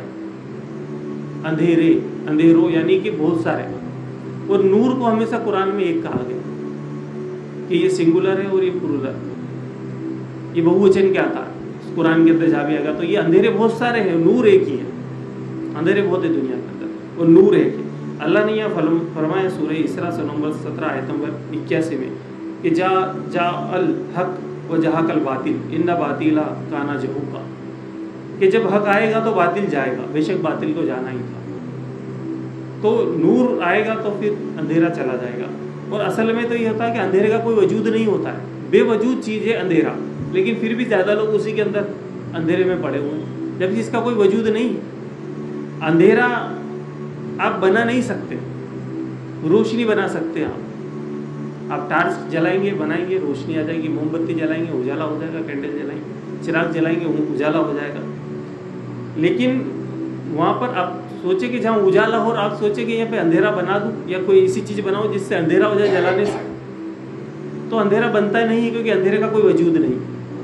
Speaker 1: اندھیروں یعنی کہ بہت سارے. اور نور کو ہمیشہ قرآن میں ایک کہا گیا کہ یہ سنگولر ہے اور یہ پلورل، یہ بہووچن کیا تھا قرآن کے اندر جا بھی آئے گا. تو یہ اندھیرے بہت سارے ہیں، نور ایک ہی ہے. اندھیرے بہت ہے دنیا کے اندر اور نور ایک ہے. اللہ نے یہاں فرمایا سورہ اسراء نمبر 17 آیت نمبر 81 میں کہ جا الحق و جہاق الباطل ان باطلا کانا زہوقا، کہ جب حق آئے گا تو باطل جائے گا، بے شک باطل کو جانا ہی تھا. تو نور آئے گا تو پھر اندھیرا چلا جائے گا. اور اصل میں تو یہ ہوتا ہے کہ اندھیرے کا کوئی وجود نہیں ہوتا ہے، بے وجود چیز ہے اندھیرا، لیکن پھر بھی زیادہ لوگ اسی کے اندر اندھیرے میں پڑے ہوئے ہیں، جبکہ اس کا کوئی وجود نہیں. اندھیرا آپ بنا نہیں سکتے، روشنی بنا سکتے ہیں. آپ ٹارچ جلائیں گے، بنائیں گے، روشنی آ جائے گی. موم بتی جلائیں گے، اجالا ہو جائے گا. کینڈل جلائیں گے، چراغ جلائیں گے، اجالا ہو جائے گا. لیکن وہاں پر آپ سوچیں کہ جہاں اجالا ہو اور آپ سوچیں کہ یہاں پہ اندھیرا بنا دوں یا کوئی ایسی چیز بناؤ جس سے اندھیرا ہو جائے جلانے سے، تو اندھیرا بنتا ہی نہیں، کیونکہ اندھیرے کا کوئی وجود نہیں،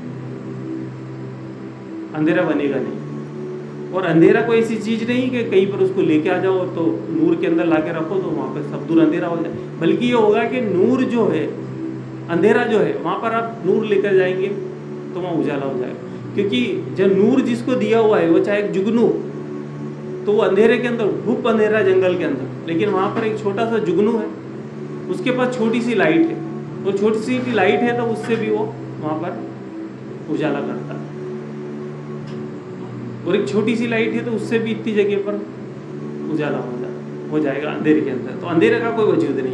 Speaker 1: اندھیرا بنے گا نہیں. اور اندھیرا کوئی ایسی چیز نہیں کہ کہیں پر اس کو لے کے آ جاؤ تو نور کے اندر لا کے رکھو تو وہاں پہ سب دور اندھیرا ہو جائے. بلکہ یہ ہوگا کہ نور جو ہے، اندھیرا جو ہے، وہاں پر آپ نور لے کر جائیں گے تو وہاں اجالا ہو جائے گا. کیونکہ جب نور جس کو دیا ہوا ہے وہ چاہے ایک جگنو، تو وہ اندھیرے کے اندر گھپ اندھیرا جنگل کے اندر، لیکن وہاں پر ایک چھوٹا سا جگنو ہے، اس کے پاس چھوٹی سی لائٹ ہے، وہ چھوٹی سی لائٹ ہے تو اس سے بھی وہ وہاں پر اجالا کرتا ہے. اور ایک چھوٹی سی لائٹ ہے تو اس سے بھی اتنی جگہ پر اجالا ہو جائے گا اندھیرے کے اندر. تو اندھیرے کا کوئی وجود نہیں.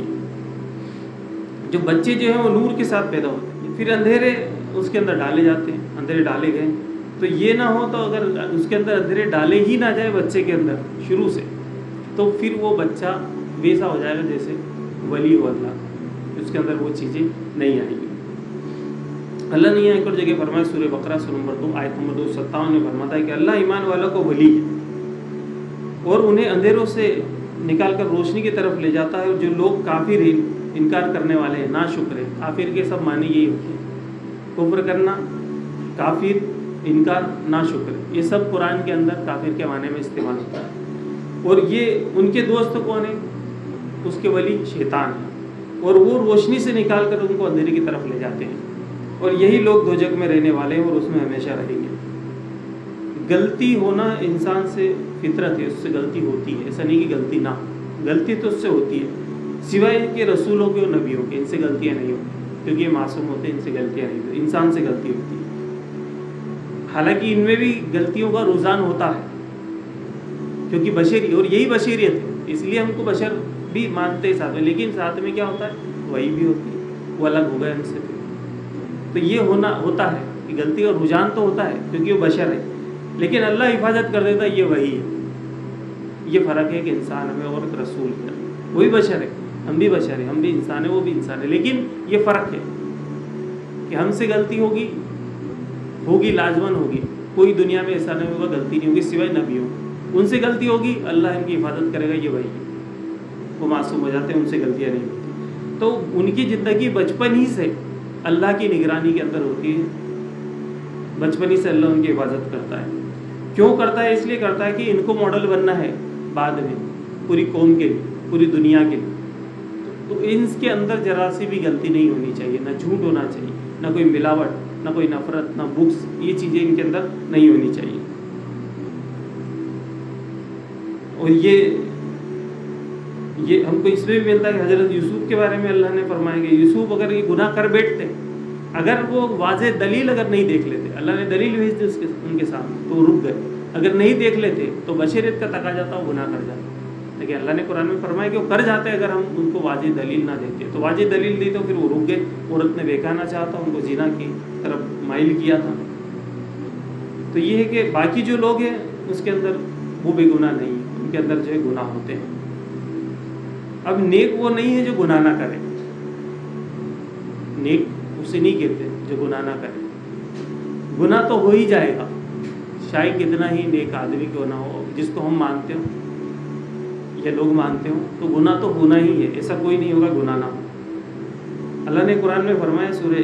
Speaker 1: جو بچے جو ہیں وہ نور کے ساتھ پیدا ہوتے ہیں، پھر اندھیرے اس کے اندر ڈالے جاتے ہیں. اندھیرے ڈالے گئے تو یہ نہ ہو، تو اگر اس کے اندر اندھیرے ڈالے ہی نہ جائے بچے کے اندر شروع سے، تو پھر وہ بچہ ویسا ہو جائے گا جیسے ولی ہو اللہ، اس کے اندر وہ چیزیں نہیں آئیں گی. اللہ نے یہاں ایک اور جگہ فرمایا سورہ بقرہ نمبر 2 آیت نمبر 257 میں فرماتا ہے کہ اللہ ایمان والوں کو ولی ہے اور انہیں اندھیروں سے نکال کر روشنی کی طرف لے جاتا ہے. اور جو لوگ کافر ہیں، انکار کرنے والے ہیں، ناشکر ہیں، کافر کے سب معنی یہی ہوتے ہیں، کفر کرنا، کافر، انکار، ناشکر، یہ سب قرآن کے اندر کافر کے معنی میں استعمال ہوتا ہے. اور یہ ان کے دوست کون ہیں؟ اس کے ولی شیطان ہیں، اور وہ روشنی سے نکال کر ان کو اندھیرے کی طرف لے جاتے ہیں. اور یہی لوگ دوزخ میں رہنے والے ہیں اور اس میں ہمیشہ رہیں گے. غلطی ہونا انسان سے فطرت ہے، اس سے غلطی ہوتی ہے، ایسا نہیں کہ غلطی نہ ہو، غلطی تو اس سے ہوتی ہے، سوائے کہ رسولوں کے اور نبیوں کے، ان سے غلطیاں نہیں ہوتی، کیونکہ یہ معصوم ہوتے ہیں، ان سے غلطیاں نہیں ہوتی. انسان سے غلطی ہوتی ہے، حالانکہ ان میں بھی غلطیوں کا رجحان ہوتا ہے، کیونکہ بشری، اور یہی بشریت ہے، اس لیے ہم کو بشر بھی مانتے ساتھ میں. لیکن ساتھ میں کیا ہوتا ہے؟ وہی بھی ہوتی ہے، وہ الگ ہو گئے ہم سے. تو یہ ہوتا ہے کہ غلطی اور رجحان تو ہوتا ہے کیونکہ وہ بشر ہے، لیکن اللہ حفاظت کر دیتا ہے، یہ وہی ہے. یہ فرق ہے کہ انسان میں اور رسول کا، وہی بشر ہے، ہم بھی بشر ہیں، ہم بھی انسان ہیں، وہ بھی انسان ہے. لیکن یہ فرق ہے کہ ہم سے غلطی ہوگی لازماً ہوگی. کوئی دنیا میں ایسا نہیں ہوگا غلطی نہیں ہوگی سوائے نبیوں. ان سے غلطی ہوگی، اللہ ان کی حفاظت کرے گا، یہ وہی ہے، وہ معصوم ہو جاتے ہیں، ان سے غلطیاں نہیں ہوتی. تو ان کی زندگی بچپن ہی سے اللہ کی نگرانی کے اندر ہوتی ہے، بچپن ہی سے اللہ ان کی حفاظت کرتا ہے. کیوں کرتا ہے؟ اس لیے کرتا ہے کہ ان کو ماڈل بننا ہے بعد میں پوری قوم کے لیے، پوری دنیا کے لیے. تو ان کے اندر ذرا سی بھی غلطی نہیں ہونی چاہیے، نہ جھوٹ ہونا چاہیے، نہ کوئی ملاوٹ، نہ کوئی نفرت، نہ بغض، یہ چیزیں ان کے اندر نہیں ہونی چاہیے. اور یہ ہم کو اس میں بھی ملتا ہے کہ حضرت یوسف کے بارے میں اللہ نے فرمایا کہ یوسف اگر یہ گناہ کر بیٹھتے، اگر وہ واضح دلیل اگر نہیں دیکھ لیتے، اللہ نے دلیل بھیج دی ان کے سامنے تو وہ رک گئے. اگر نہیں دیکھ لیتے تو بشریت کا تقاضا تھا وہ گناہ کر جاتے. لیکن اللہ نے قرآن میں فرمایا کہ وہ کر جاتے اگر ہم ان کو واضح دلیل نہ دیتے. تو واضح دلیل دی تو پھر وہ رک گئے. عورت نے بہکانا چاہا تھا، ان کو زنا کی طرف مائل کیا تھا. تو یہ ہے کہ باقی جو لوگ ہیں اس کے اندر وہ بے گناہ نہیں، ان کے اندر جو ہے گناہ ہوتے ہیں. اب نیک وہ نہیں ہے جو گناہ نہ کرے، نیک اسے نہیں کہتے جو گناہ نہ کرے. گناہ تو ہو ہی جائے گا، شاید کتنا ہی نیک آدمی کیوں نہ ہو، جس کو ہم مانتے ہو یا لوگ مانتے ہو، تو گناہ تو ہونا ہی ہے. ایسا کوئی نہیں ہوگا گناہ نہ ہو. اللہ نے قرآن میں فرمایا سورہ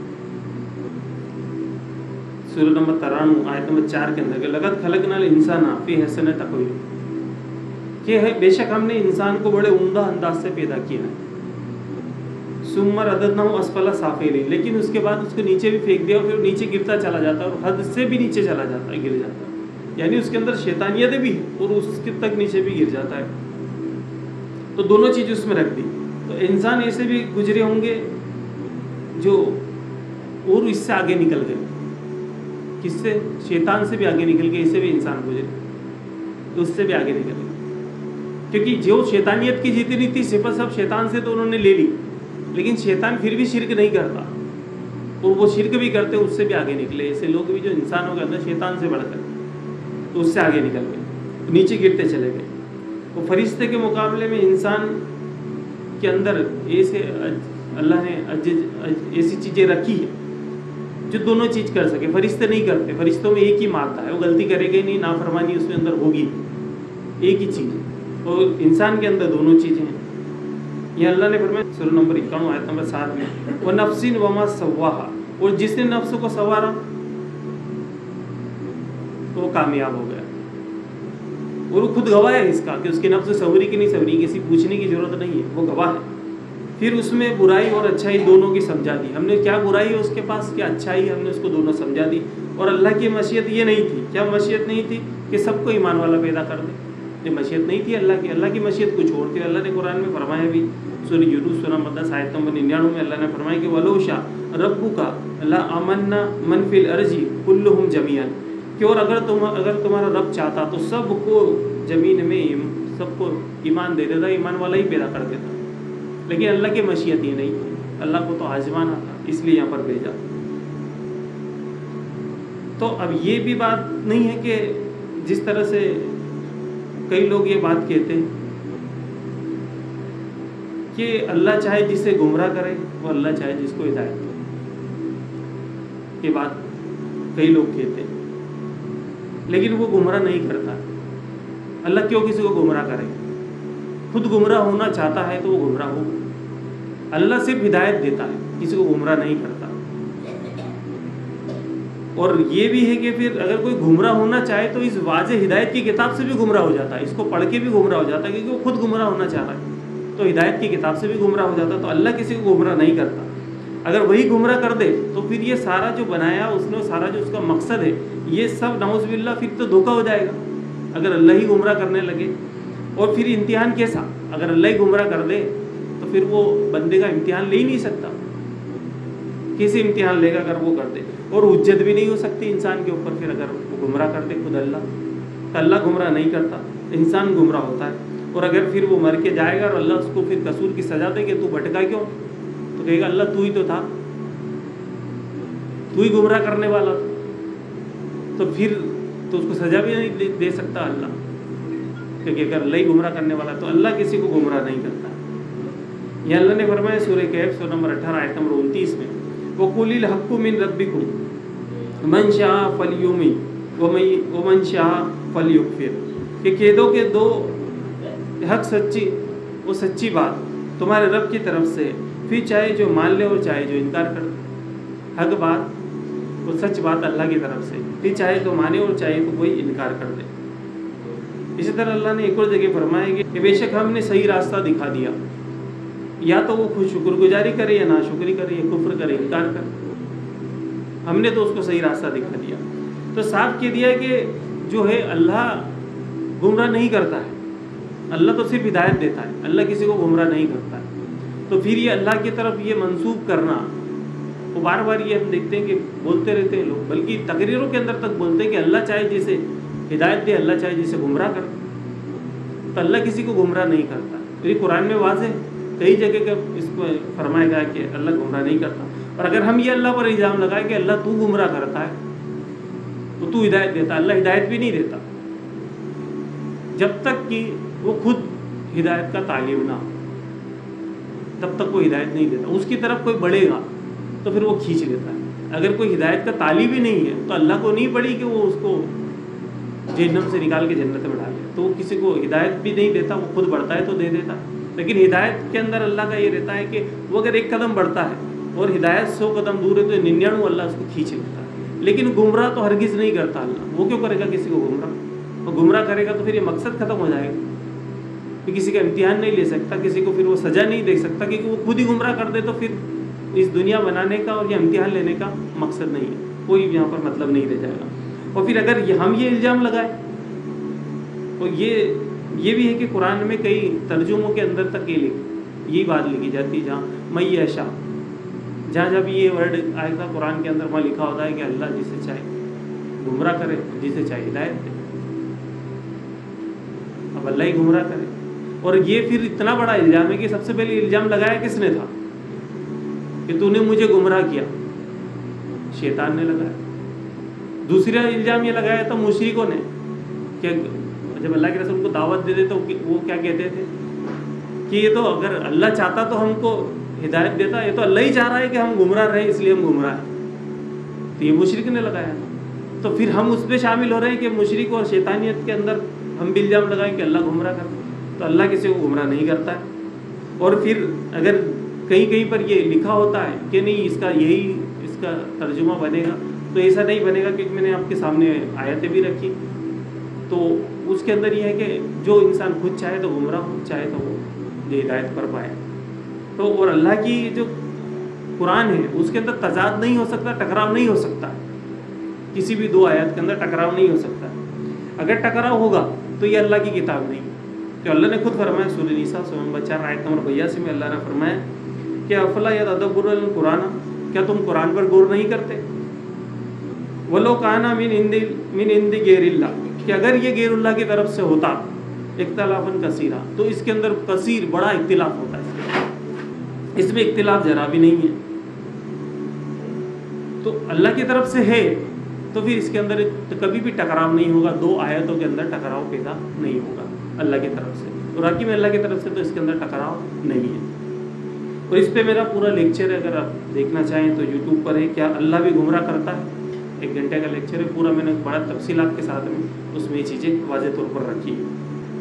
Speaker 1: نمبر 93 آیت نمبر 4 کے اندر کہ لقد خلقنا الانسان فی احسن تقویم، کہ ہے بے شک ہم نے انسان کو بڑے عمدہ انداز سے پیدا کیا ہے. ثم رددناه اسفل سافلین، لیکن اس کے بعد اس کو نیچے بھی پھینک دیا اور پھر نیچے گرتا چلا جاتا ہے اور حد سے بھی نیچے چلا جاتا ہے، گر جاتا ہے. یعنی اس کے اندر شیطانیتیں بھی ہیں اور اس کے تک نیچے بھی گر جاتا ہے. تو دونوں چیز اس میں رکھ دی. تو انسان ایسے بھی گزرے ہوں گے جو اور اس سے آگے نکل گئے، کس سے؟ شیطان سے بھی آگے نکل گئے. اسے بھی انسان گزرے تو اس سے بھی آگے نکل گئے، کیونکہ جو شیطانیت کی جتنی تھی صفت سب شیطان سے تو انہوں نے لے لی، لیکن شیطان پھر بھی شرک نہیں کرتا اور وہ شرک بھی کرتے اس سے بھی آگے نکلے. ایسے لوگ بھی جو انسانوں کے اندر شیطان سے بڑھ کر تو اس سے آگے نکل گئے، نیچے گرتے چلے گئے. وہ فرشتے کے مقابلے میں انسان کے اندر ایسے اللہ نے ایسی چیزیں رکھی ہیں جو دونوں چیز کر سکے. فرشتے نہیں کرتے، فرشتوں میں ایک ہی مادہ ہے، وہ غلطی کرے گا نہیں، نافرمانی اس میں اندر ہوگی، ایک ہی چیز ہے. اور انسان کے اندر دونوں چیزیں ہیں. یہ اللہ نے فرمایا سورہ نمبر 91 آیت نمبر 7 میں وَنَفْسٍ وَمَا سَوَّاهَا، اور جس نے نفس کو سنوارا تو وہ کامیاب ہو گیا. اور وہ خود گواہ ہے اس کا کہ اس کی نفس سنوری کی نہیں سنوری، کسی پوچھنے کی ضرورت نہیں ہے، وہ گواہ ہے. پھر اس میں برائی اور اچھائی دونوں کی سمجھا دی. ہم نے کیا برائی ہے اس کے پاس، کیا اچھائی، ہم نے اس کو دونوں سمجھا دی. اور اللہ کی مشیت یہ نہیں تھی، کیا مشیت نہیں تھی کہ سب کو ایمان والا پیدا کر دے. یہ مشیت نہیں تھی اللہ کی مشیت کچھ اور تھی. اللہ نے قرآن میں فرمایا بھی سورہ یونس سورہ نمبر 10 آیت نمبر 99 میں اللہ نے فرمایا کہ وَلَوْ شَاءَ رَبُّكَ لَآمَنَّ مَنْ فِي الْأَرْضِ كُلُّهُمْ جَمِيعًا، کہ اور اگر تمہارا رب چاہتا تو سب کو زمین میں سب کو ایمان دے دیتا، ایمان والا ہی پیدا کر دیتا. لیکن اللہ کی مشیت یہ نہیں تھی، اللہ کو تو آزمانا تھا، اس لیے یہاں پر بھیجا. تو اب یہ بھی بات نہیں ہے کہ جس طرح سے کئی لوگ یہ بات کہتے ہیں کہ اللہ چاہے جسے گمراہ کرے وہ اللہ چاہے جس کو ہدایت دے. یہ بات کئی لوگ کہتے ہیں، لیکن وہ گمراہ نہیں کرتا. اللہ کیوں کسی کو گمراہ کرے؟ خود گمراہ ہونا چاہتا ہے تو وہ گمراہ ہو. اللہ صرف ہدایت دیتا ہے، کسی کو گمراہ نہیں کرتا. اور یہ بھی ہے کہ پھر اگر کوئی گمراہ ہونا چاہے تو اس واضح ہدایت کی کتاب سے بھی گمراہ ہو جاتا ہے، اس کو پڑھ کے بھی گمراہ ہو جاتا ہے، کیونکہ وہ خود گمراہ ہونا چاہ رہا ہے تو ہدایت کی کتاب سے بھی گمراہ ہو جاتا ہے. تو اللہ کسی کو گمراہ نہیں کرتا. اگر وہی گمراہ کر دے تو پھر یہ سارا جو بنایا اس نے، سارا جو اس کا مقصد ہے، یہ سب نعوذ باللہ پھر تو دھوکہ ہو جائے گا اگر اللہ ہی گمراہ کرنے لگے. اور پھر امتحان کیسا؟ اگر اللہ ہی گمراہ کر دے تو پھر وہ بندے کا امتحان لے ہی نہیں سکتا. کیسے امتحان لے گا اگر وہ کر دے؟ اور حجت بھی نہیں ہو سکتی انسان کے اوپر پھر اگر وہ گمراہ کر دے خود اللہ. تو اللہ گمراہ نہیں کرتا، انسان گمراہ ہوتا ہے. اور اگر پھر وہ مر کے جائے گا اور اللہ اس کو پھر قصور کی سزا دے کہ تو بھٹکا کیوں، تو کہے گا اللہ تو ہی تو تھا، تو ہی گمراہ کرنے والا تھا. تو پھر تو اس کو سزا بھی نہیں دے سکتا اللہ، کیونکہ اگر اللہ ہی گمراہ کرنے والا تو اللہ کسی کو گمراہ نہیں کرتا. یہ اللہ نے فرمایا سورہ کہف سورہ نمبر 18 آیت نمبر 29 میں وَقُلِ الْحَقُّ مِنْ رَبِّكُمْ مَنْ شَاءَ فَلْيُؤْمِنْ وَمَنْ شَاءَ فَلْيُكْفِرْ، کہ کہہ دو کہ دو حق سچی، وہ سچی بات تمہارے رب کی طرف سے، پھر چاہے جو مان لے اور چاہے جو انکار کر دے. حق بات وہ سچ بات اللہ کی طرف سے، پھر چاہے تو مانے اور چاہے تو کوئی انکار کر دے۔ اسی طرح اللہ نے ایک اور جگہ فرمایا کہ بے شک ہم نے صحیح راستہ دکھا دیا، یا تو وہ خود شکر گزاری کرے یا ناشکری کرے یا کفر کرے، انکار کرے، ہم نے تو اس کو صحیح راستہ دکھا دیا۔ تو صاف کہہ دیا کہ جو ہے اللہ گمراہ نہیں کرتا ہے، اللہ تو صرف ہدایت دیتا ہے، اللہ کسی کو گمراہ نہیں کرتا ہے۔ تو پھر یہ اللہ کی طرف یہ منسوب کرنا، وہ بار بار یہ ہم دیکھتے ہیں کہ بولتے رہتے ہیں لوگ، بلکہ تقریروں کے اندر تک بولتے ہیں کہ اللہ چاہے جسے ہدایت دے، اللہ چاہے جسے گمراہ کر دے، تو اللہ کسی کو گمراہ نہیں کرتا۔ تو یہ قرآن میں واضح کئی جگہ کا اس کو فرمایا گیا کہ اللہ گمراہ نہیں کرتا۔ اور اگر ہم یہ اللہ پر الزام لگائے کہ اللہ تو گمراہ کرتا ہے تو ہدایت دیتا، اللہ ہدایت بھی نہیں دیتا جب تک کہ وہ خود ہدایت کا طالب نہ ہو، تب تک وہ ہدایت نہیں دیتا۔ اس کی طرف کوئی بڑھے گا تو پھر وہ کھینچ لیتا ہے۔ اگر کوئی ہدایت کا طالب ہی نہیں ہے تو اللہ کو نہیں پڑی کہ وہ اس کو جہنم سے نکال کے جنت میں ڈالے، تو وہ کسی کو ہدایت بھی نہیں دیتا، وہ خود بڑھتا ہے تو دے دیتا۔ لیکن ہدایت کے اندر اللہ کا یہ رہتا ہے کہ وہ اگر ایک قدم بڑھتا ہے اور ہدایت 100 قدم دور ہے تو 99 اللہ اس کو کھینچ لیتا ہے۔ لیکن گمراہ تو ہرگز نہیں کرتا اللہ، وہ کیوں کرے گا کسی کو گمراہ؟ وہ گمراہ کرے گا تو پھر یہ مقصد ختم ہو جائے گا، پھر کسی کا امتحان نہیں لے سکتا، کسی کو پھر وہ سزا نہیں دے سکتا، کیونکہ وہ خود ہی گمراہ کر دے تو پھر اس دنیا بنانے کا اور یہ امتحان لینے کا مقصد نہیں ہے، کوئی یہاں پر مطلب نہیں رہ جائے گا۔ اور پھر اگر ہم یہ الزام لگائیں تو یہ بھی ہے کہ قرآن میں کئی ترجموں کے اندر تک یہی بات لکھی جاتی ہے، جہاں میں یشاء، جہاں جب یہ ورڈ آئے گا قرآن کے اندر وہاں لکھا ہوتا ہے کہ اللہ جسے چاہے گمراہ کرے، جسے چاہے ہدایت دے۔ اب اللہ ہی گمراہ کرے، اور یہ پھر اتنا بڑا الزام ہے کہ سب سے پہلے الزام لگایا کس نے تھا کہ تو نے مجھے گمراہ کیا؟ شیطان نے لگایا۔ دوسرا الزام یہ لگایا تھا مشرکوں نے کہ جب اللہ کے رسول کو دعوت دیتے تو وہ کیا کہتے تھے کہ یہ تو اگر اللہ چاہتا تو ہم کو ہدایت دیتا، یہ تو اللہ ہی چاہ رہا ہے کہ ہم گمراہ رہیں اس لیے ہم گمراہ ہیں۔ تو یہ مشرک نے لگایا تھا، تو پھر ہم اس پہ شامل ہو رہے ہیں کہ مشرک اور شیطانیت کے اندر ہم بھی الزام لگائیں کہ اللہ گمراہ کرتا، تو اللہ کسی کو گمراہ نہیں کرتا ہے۔ اور پھر اگر کہیں پر یہ لکھا ہوتا ہے کہ نہیں اس کا ترجمہ بنے گا، تو ایسا نہیں بنے گا، کیونکہ میں نے آپ کے سامنے آیتیں بھی رکھی، تو اس کے اندر یہ ہے کہ جو انسان خود چاہے تو گمراہ ہو، چاہے تو وہ یہ ہدایت پر پائے۔ تو اور اللہ کی جو قرآن ہے اس کے اندر تضاد نہیں ہو سکتا، ٹکراؤ نہیں ہو سکتا، کسی بھی دو آیات کے اندر ٹکراؤ نہیں ہو سکتا۔ اگر ٹکراؤ ہوگا تو یہ اللہ کی کتاب نہیں۔ تو اللہ نے خود فرمایا سورہ نساء 4 آیت نمبر 82 میں اللہ نے فرمایا کہ افلا یتدبرون القرآن، کیا تم قرآن پر غور نہیں کرتے؟ ولو کان من عند غیر اللہ، کہ اگر یہ غیر اللہ کی طرف سے ہوتا اختلافاً کثیرا، تو اس کے اندر کثیر بڑا اختلاف ہوتا ہے، اس میں اختلاف ذرا بھی نہیں ہے۔ تو اللہ کی طرف سے ہے تو پھر اس کے اندر کبھی بھی ٹکراؤ نہیں ہوگا، دو آیتوں کے اندر ٹکراؤ پیدا نہیں ہوگا اللہ کی طرف سے، اور باقی میں اللہ کی طرف سے تو اس کے اندر ٹکراؤ نہیں ہے۔ اور اس پہ میرا پورا لیکچر ہے، اگر آپ دیکھنا چاہیں تو یوٹیوب پر ہے، کیا اللہ بھی گمراہ کرتا ہے، 1 گھنٹے کا لیکچر ہے پورا، میں نے بڑا تفصیلات کے ساتھ میں اس میں یہ چیزیں واضح طور پر رکھی ہیں۔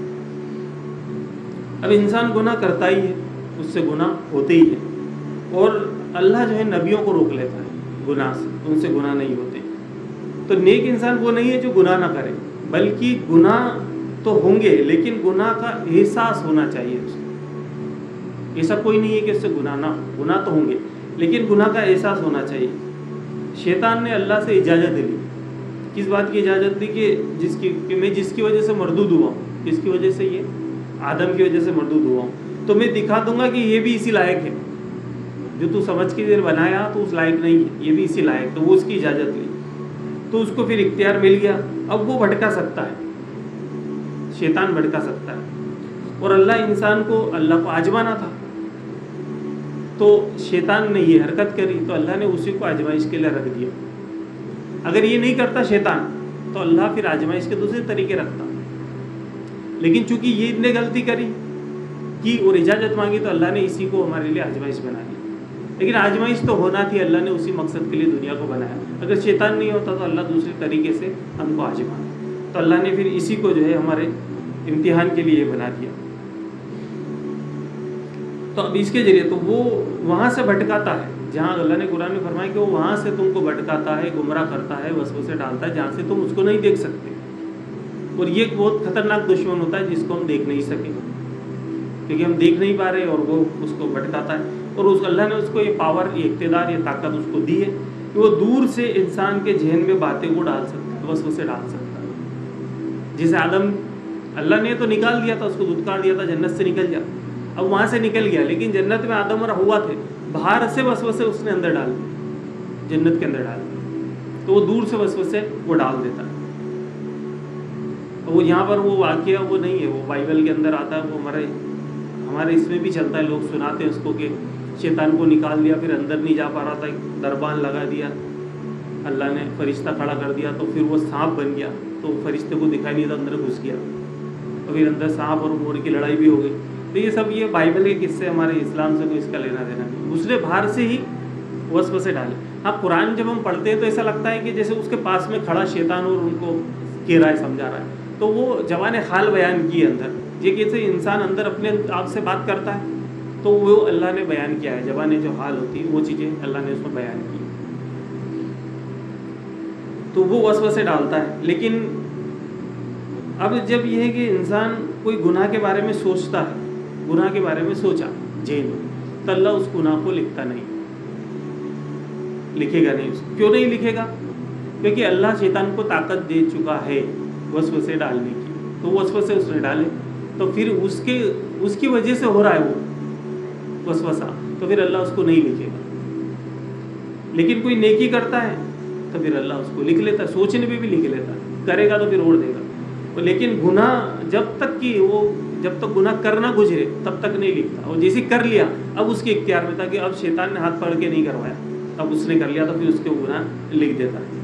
Speaker 1: اب انسان گناہ کرتا ہی ہے، اس سے گناہ ہوتے ہی ہے، اور اللہ جو ہے نبیوں کو روک لیتا ہے گناہ سے، ان سے گناہ نہیں ہوتے۔ تو نیک انسان وہ نہیں ہے جو گناہ نہ کرے، بلکہ گناہ تو ہوں گے لیکن گناہ کا احساس ہونا چاہیے اسے۔ ایسا کوئی نہیں ہے کہ اس سے گناہ نہ ہو، گناہ تو ہوں گے لیکن گناہ کا احساس ہونا چاہیے۔ شیطان نے اللہ سے اجازت لی، کس بات کی اجازت دی کہ میں جس کی وجہ سے مردود ہوا ہوں، کس کی وجہ سے؟ یہ آدم کی وجہ سے مردود ہوا ہوں، تو میں دکھا دوں گا کہ یہ بھی اسی لائق ہے، جو تو سمجھ کے دیر بنایا تو اس لائق نہیں ہے، یہ بھی اسی لائق، تو وہ اس کی اجازت لی، تو اس کو پھر اختیار مل گیا۔ اب وہ بھٹکا سکتا ہے، شیطان بھٹکا سکتا ہے، اور اللہ کو آزمانا تھا، تو شیطان نے یہ حرکت کری تو اللہ نے اسی کو آزمائش کے لیے رکھ دیا۔ اگر یہ نہیں کرتا شیطان تو اللہ پھر آزمائش کے دوسرے طریقے رکھتا، لیکن چونکہ یہ نے غلطی کی اور اجازت مانگی تو اللہ نے اسی کو ہمارے لیے آزمائش بنا دی۔ لیکن آزمائش تو ہونا تھی، اللہ نے اسی مقصد کے لیے دنیا کو بنایا۔ اگر شیطان نہیں ہوتا تو اللہ دوسرے طریقے سے ہم کو آزمانا، تو اللہ نے پھر اسی کو جو ہے ہمارے امتحان کے لیے بنا دیا۔ تو اب اس کے ذریعے تو وہ وہاں سے بھٹکاتا ہے جہاں اللہ نے قرآن میں فرمایا کہ وہ وہاں سے تم کو بھٹکاتا ہے، گمراہ کرتا ہے، وسوسے ڈالتا ہے جہاں سے تم اس کو نہیں دیکھ سکتے. اور یہ ایک بہت خطرناک دشمن ہوتا ہے جس کو ہم دیکھ نہیں سکیں، کیونکہ ہم دیکھ نہیں پا رہے اور وہ اس کو بھٹکاتا ہے. اور اس اللہ نے اس کو یہ پاور، یہ اقتدار، یہ طاقت اس کو دی ہے کہ وہ دور سے انسان کے ذہن میں باتیں کو ڈال سکتا ہے، وسوسے ڈال سکتا ہے. جیسے آدم، اللہ نے تو نکال دیا تھا، اس کو دھتکار دیا تھا، جنت سے نکل جا. اب وہاں سے نکل گیا، لیکن جنت میں آدم اور حوا تھے، باہر سے وسوسے اس نے اندر ڈال دیے، جنت کے اندر ڈال دیے. تو وہ دور سے وسوسے وہ ڈال دیتا ہے. وہ یہاں پر وہ واقعہ وہ نہیں ہے، وہ بائبل کے اندر آتا ہے. وہ ہمارے اس میں بھی چلتا ہے، لوگ سناتے ہیں اس کو کہ شیطان کو نکال دیا، پھر اندر نہیں جا پا رہا تھا، ایک دربان لگا دیا، اللہ نے فرشتہ کھڑا کر دیا، تو پھر وہ سانپ بن گیا. تو فرشتے کو دکھائی نہیں تھا، اندر گھس گیا، اور پھر اندر سانپ اور مور کی لڑائی بھی ہو گئی. تو یہ سب یہ بائبل کے قصے، ہمارے اسلام سے کوئی اس کا لینا دینا نہیں. اس نے باہر سے ہی وسوسے ڈالے. ہاں، قرآن جب ہم پڑھتے ہیں تو ایسا لگتا ہے کہ جیسے اس کے پاس میں کھڑا شیطان اور ان کو کہہ رہا ہے، سمجھا رہا ہے. تو وہ جوان حال بیان کی اندر، یہ کیسے انسان اندر اپنے آپ سے بات کرتا ہے، تو وہ اللہ نے بیان کیا ہے. جوان جو حال ہوتی ہے وہ چیزیں اللہ نے اس میں بیان کی. تو وہ وسوسے ڈالتا ہے. لیکن اب جب یہ ہے کہ انسان کوئی گناہ کے بارے میں سوچتا ہے، گناہ کے بارے میں سوچا جین، تو اللہ اس گناہ کو لکھتا نہیں، لکھے گا نہیں. اس کیوں نہیں لکھے گا؟ کیونکہ اللہ شیطان کو طاقت دے چکا ہے وسوسے ڈالنے کی. تو وسوسے اس نے ڈالے، تو پھر اس کی وجہ سے ہو رہا ہے وہ وسوسہ، تو پھر اللہ اس کو نہیں لکھے گا. لیکن کوئی نیکی کرتا ہے تو پھر اللہ اس کو لکھ لیتا ہے، سوچنے پہ بھی لکھ لیتا ہے، کرے گا تو پھر اوڑھ دے گا. لیکن گناہ جب تک گناہ کرنا گزرے تب تک نہیں لکھتا. اور جیسے کر لیا، اب اس کے اختیار میں تھا کہ اب شیطان نے ہاتھ پکڑ کے نہیں کروایا، اب اس نے کر لیا تو پھر اس کے گناہ لکھ دیتا ہے.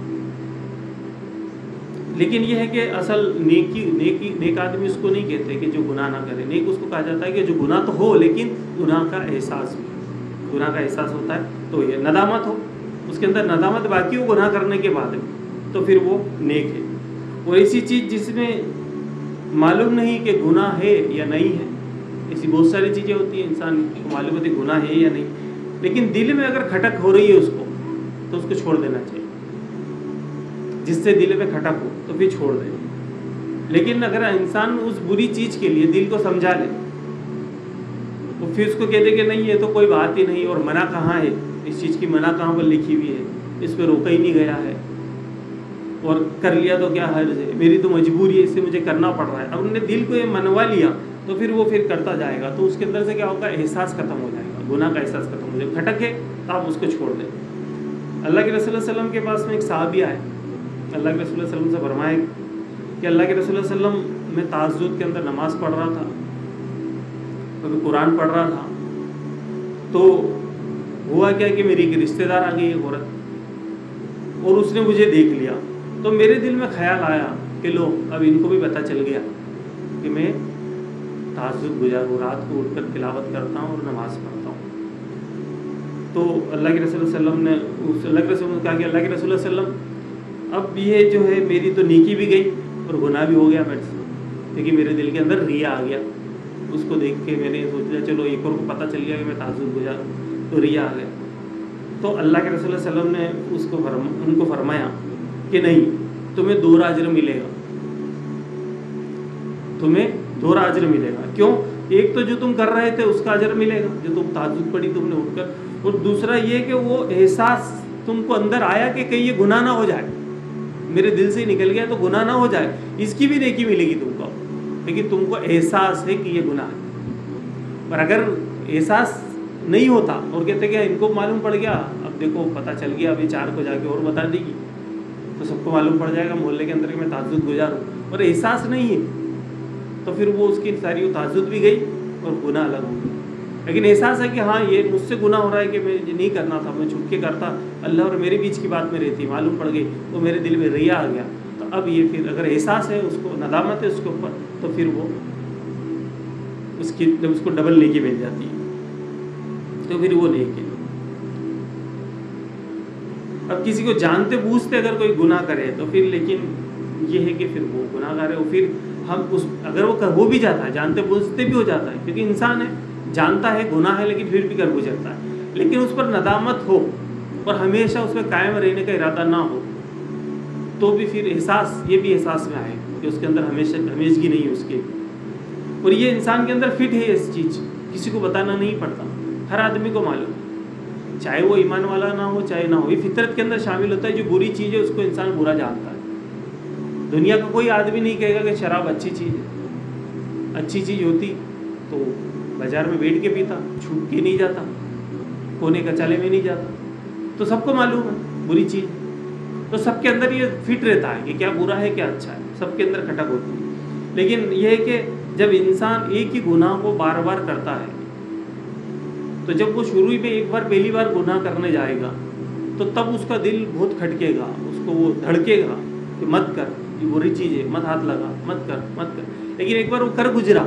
Speaker 1: لیکن یہ ہے کہ اصل نیک آدمی اس کو نہیں کہتے کہ جو گناہ نہ کرے. نیک اس کو کہا جاتا ہے کہ جو گناہ تو ہو لیکن گناہ کا احساس بھی، گناہ کا احساس ہوتا ہے تو یہ ندامت ہو، اس کے اندر ندامت باقی ہو گناہ کرنے کے بعد، تو پھر وہ نیک ہے. اور ایسی چیز جس میں معلوم نہیں کہ گناہ ہے یا نہیں ہے، ایسی بہت ساری چیزیں ہوتی ہیں انسان کو معلوم ہوتی ہے گناہ ہے یا نہیں، لیکن دل میں اگر کھٹک ہو رہی ہے اس کو، تو اس کو چھوڑ دینا چاہیے. جس سے دل میں کھٹک ہو تو پھر چھوڑ دیں. لیکن اگر انسان اس بری چیز کے لیے دل کو سمجھا لے، تو پھر اس کو کہتے کہ نہیں یہ تو کوئی بات ہی نہیں، اور منع کہاں ہے، اس چیز کی منع کہاں پر لکھی ہوئی ہے، اس پہ روکا ہی نہیں گیا ہے، اور کر لیا تو کیا حرج ہے، میری تو مجبوری ہے، اس سے مجھے کرنا پڑ رہا ہے. اب انہوں نے دل کو یہ منوا لیا تو پھر وہ پھر کرتا جائے گا. تو اس کے اندر سے کیا ہوگا، احساس ختم ہو جائے گا، گناہ کا احساس ختم ہو جائے گا. کھٹک ہے تو آپ اس کو چھوڑ دیں. اللہ کے رسول اللہ علیہ وسلم کے پاس میں ایک صحابی آئے، اللہ کے رسول اللہ علیہ وسلم سے فرمائے کہ اللہ کے رسول اللہ علیہ وسلم، میں تہجد کے اندر نماز پڑھ رہا تھا، کبھی قرآن پڑھ رہا تھا، تو ہوا کیا کہ میری ایک رشتہ دار آ گئی ایک عورت، اور اس نے مجھے دیکھ لیا. تو میرے دل میں خیال آیا کہ لو اب ان کو بھی پتہ چل گیا کہ میں تہجد گزار ہوں، رات کو اٹھ کر تلاوت کرتا ہوں اور نماز پڑھتا ہوں. تو اللہ کے رسول صلی اللہ علیہ وسلم نے اللہ کے رسول نے کہا کہ اللہ کے رسول صلی اللہ علیہ وسلم، اب یہ جو ہے میری تو نیکی بھی گئی اور گناہ بھی ہو گیا میرے سے، کیونکہ میرے دل کے اندر ریا آ گیا. اس کو دیکھ کے میں نے سوچ لیا چلو ایک اور کو پتہ چل گیا کہ میں تہجد گزار ہوں، تو ریا آ گیا. تو اللہ کے رسول صلی اللہ علیہ وسلم نے ان کو فرمایا کہ نہیں، تمہیں 2 اجر ملے گا، تمہیں 2 اجر ملے گا. کیوں؟ ایک تو جو تم کر رہے تھے اس کا اجر ملے گا، جو تم تہجد پڑھی تم نے اٹھ کر، اور دوسرا یہ کہ وہ احساس تم کو اندر آیا کہ کہیں یہ گناہ نہ ہو جائے، میرے دل سے نکل گیا تو گناہ نہ ہو جائے، اس کی بھی نیکی ملے گی تم کو. لیکن تم کو احساس ہے کہ یہ گناہ ہے. پر اگر احساس نہیں ہوتا اور کہتے کہ ان کو معلوم پڑ گیا، اب دیکھو پتہ چل گیا، ابھی 4 کو جا کے اور بتا دے گی تو سب کو معلوم پڑ جائے گا محلے کے اندر کہ میں تہجد گزار ہوں، اور احساس نہیں ہے، تو پھر وہ اس کی ساری تہجد بھی گئی اور گناہ الگ ہو گیا. لیکن احساس ہے کہ ہاں یہ مجھ سے گناہ ہو رہا ہے کہ میں نہیں کرنا تھا، میں چھپ کے کرتا، اللہ اور میرے بیچ کی بات میں رہتی، معلوم پڑ گئی، وہ میرے دل میں ریا آ گیا. تو اب یہ پھر اگر احساس ہے، اس کو ندامت ہے اس کے اوپر، تو پھر وہ اس کو ڈبل نیکی مل جاتی ہے، تو پھر وہ نیکی. اب کسی کو جانتے بوجھتے اگر کوئی گناہ کرے تو پھر لیکن یہ ہے کہ پھر وہ گناہ گار ہے، اور پھر ہم اگر وہ ہو بھی جاتا ہے، جانتے بوجھتے بھی ہو جاتا ہے، کیونکہ انسان ہے، جانتا ہے گناہ ہے لیکن پھر بھی کر گزرتا ہے. لیکن اس پر ندامت ہو اور ہمیشہ اس میں قائم رہنے کا ارادہ نہ ہو تو بھی پھر یہ بھی احساس میں آئے کہ اس کے اندر ہمیشگی نہیں ہے اس کے. اور یہ انسان کے اندر فٹ ہے اس چیز، کسی کو بتانا نہیں پڑتا، ہر آدمی کو معلوم، چاہے وہ ایمان والا نہ ہو چاہے نہ ہو. یہ فطرت کے اندر شامل ہوتا ہے. جو بری چیز ہے اس کو انسان برا جانتا ہے. دنیا کا کوئی آدمی نہیں کہے گا کہ شراب اچھی چیز ہے. اچھی چیز ہوتی تو بازار میں بیٹھ کے پیتا، چھوٹ کے نہیں جاتا، کونے کا چالے میں نہیں جاتا. تو سب کو معلوم ہے بری چیز، تو سب کے اندر یہ فٹ رہتا ہے کہ کیا برا ہے کیا اچھا ہے، سب کے اندر کھٹک ہوتی ہے. لیکن یہ ہے کہ جب انسان ایک ہی گناہ کو بار بار کرتا ہے تو جب وہ شروع میں پہلی بار گناہ کرنے جائے گا تو تب اس کا دل بہت کھٹکے گا، اس کو وہ دھڑکے گا کہ مت کر، یہ بری چیز ہے، مت ہاتھ لگا، مت کر. لیکن ایک بار وہ کر گزرا،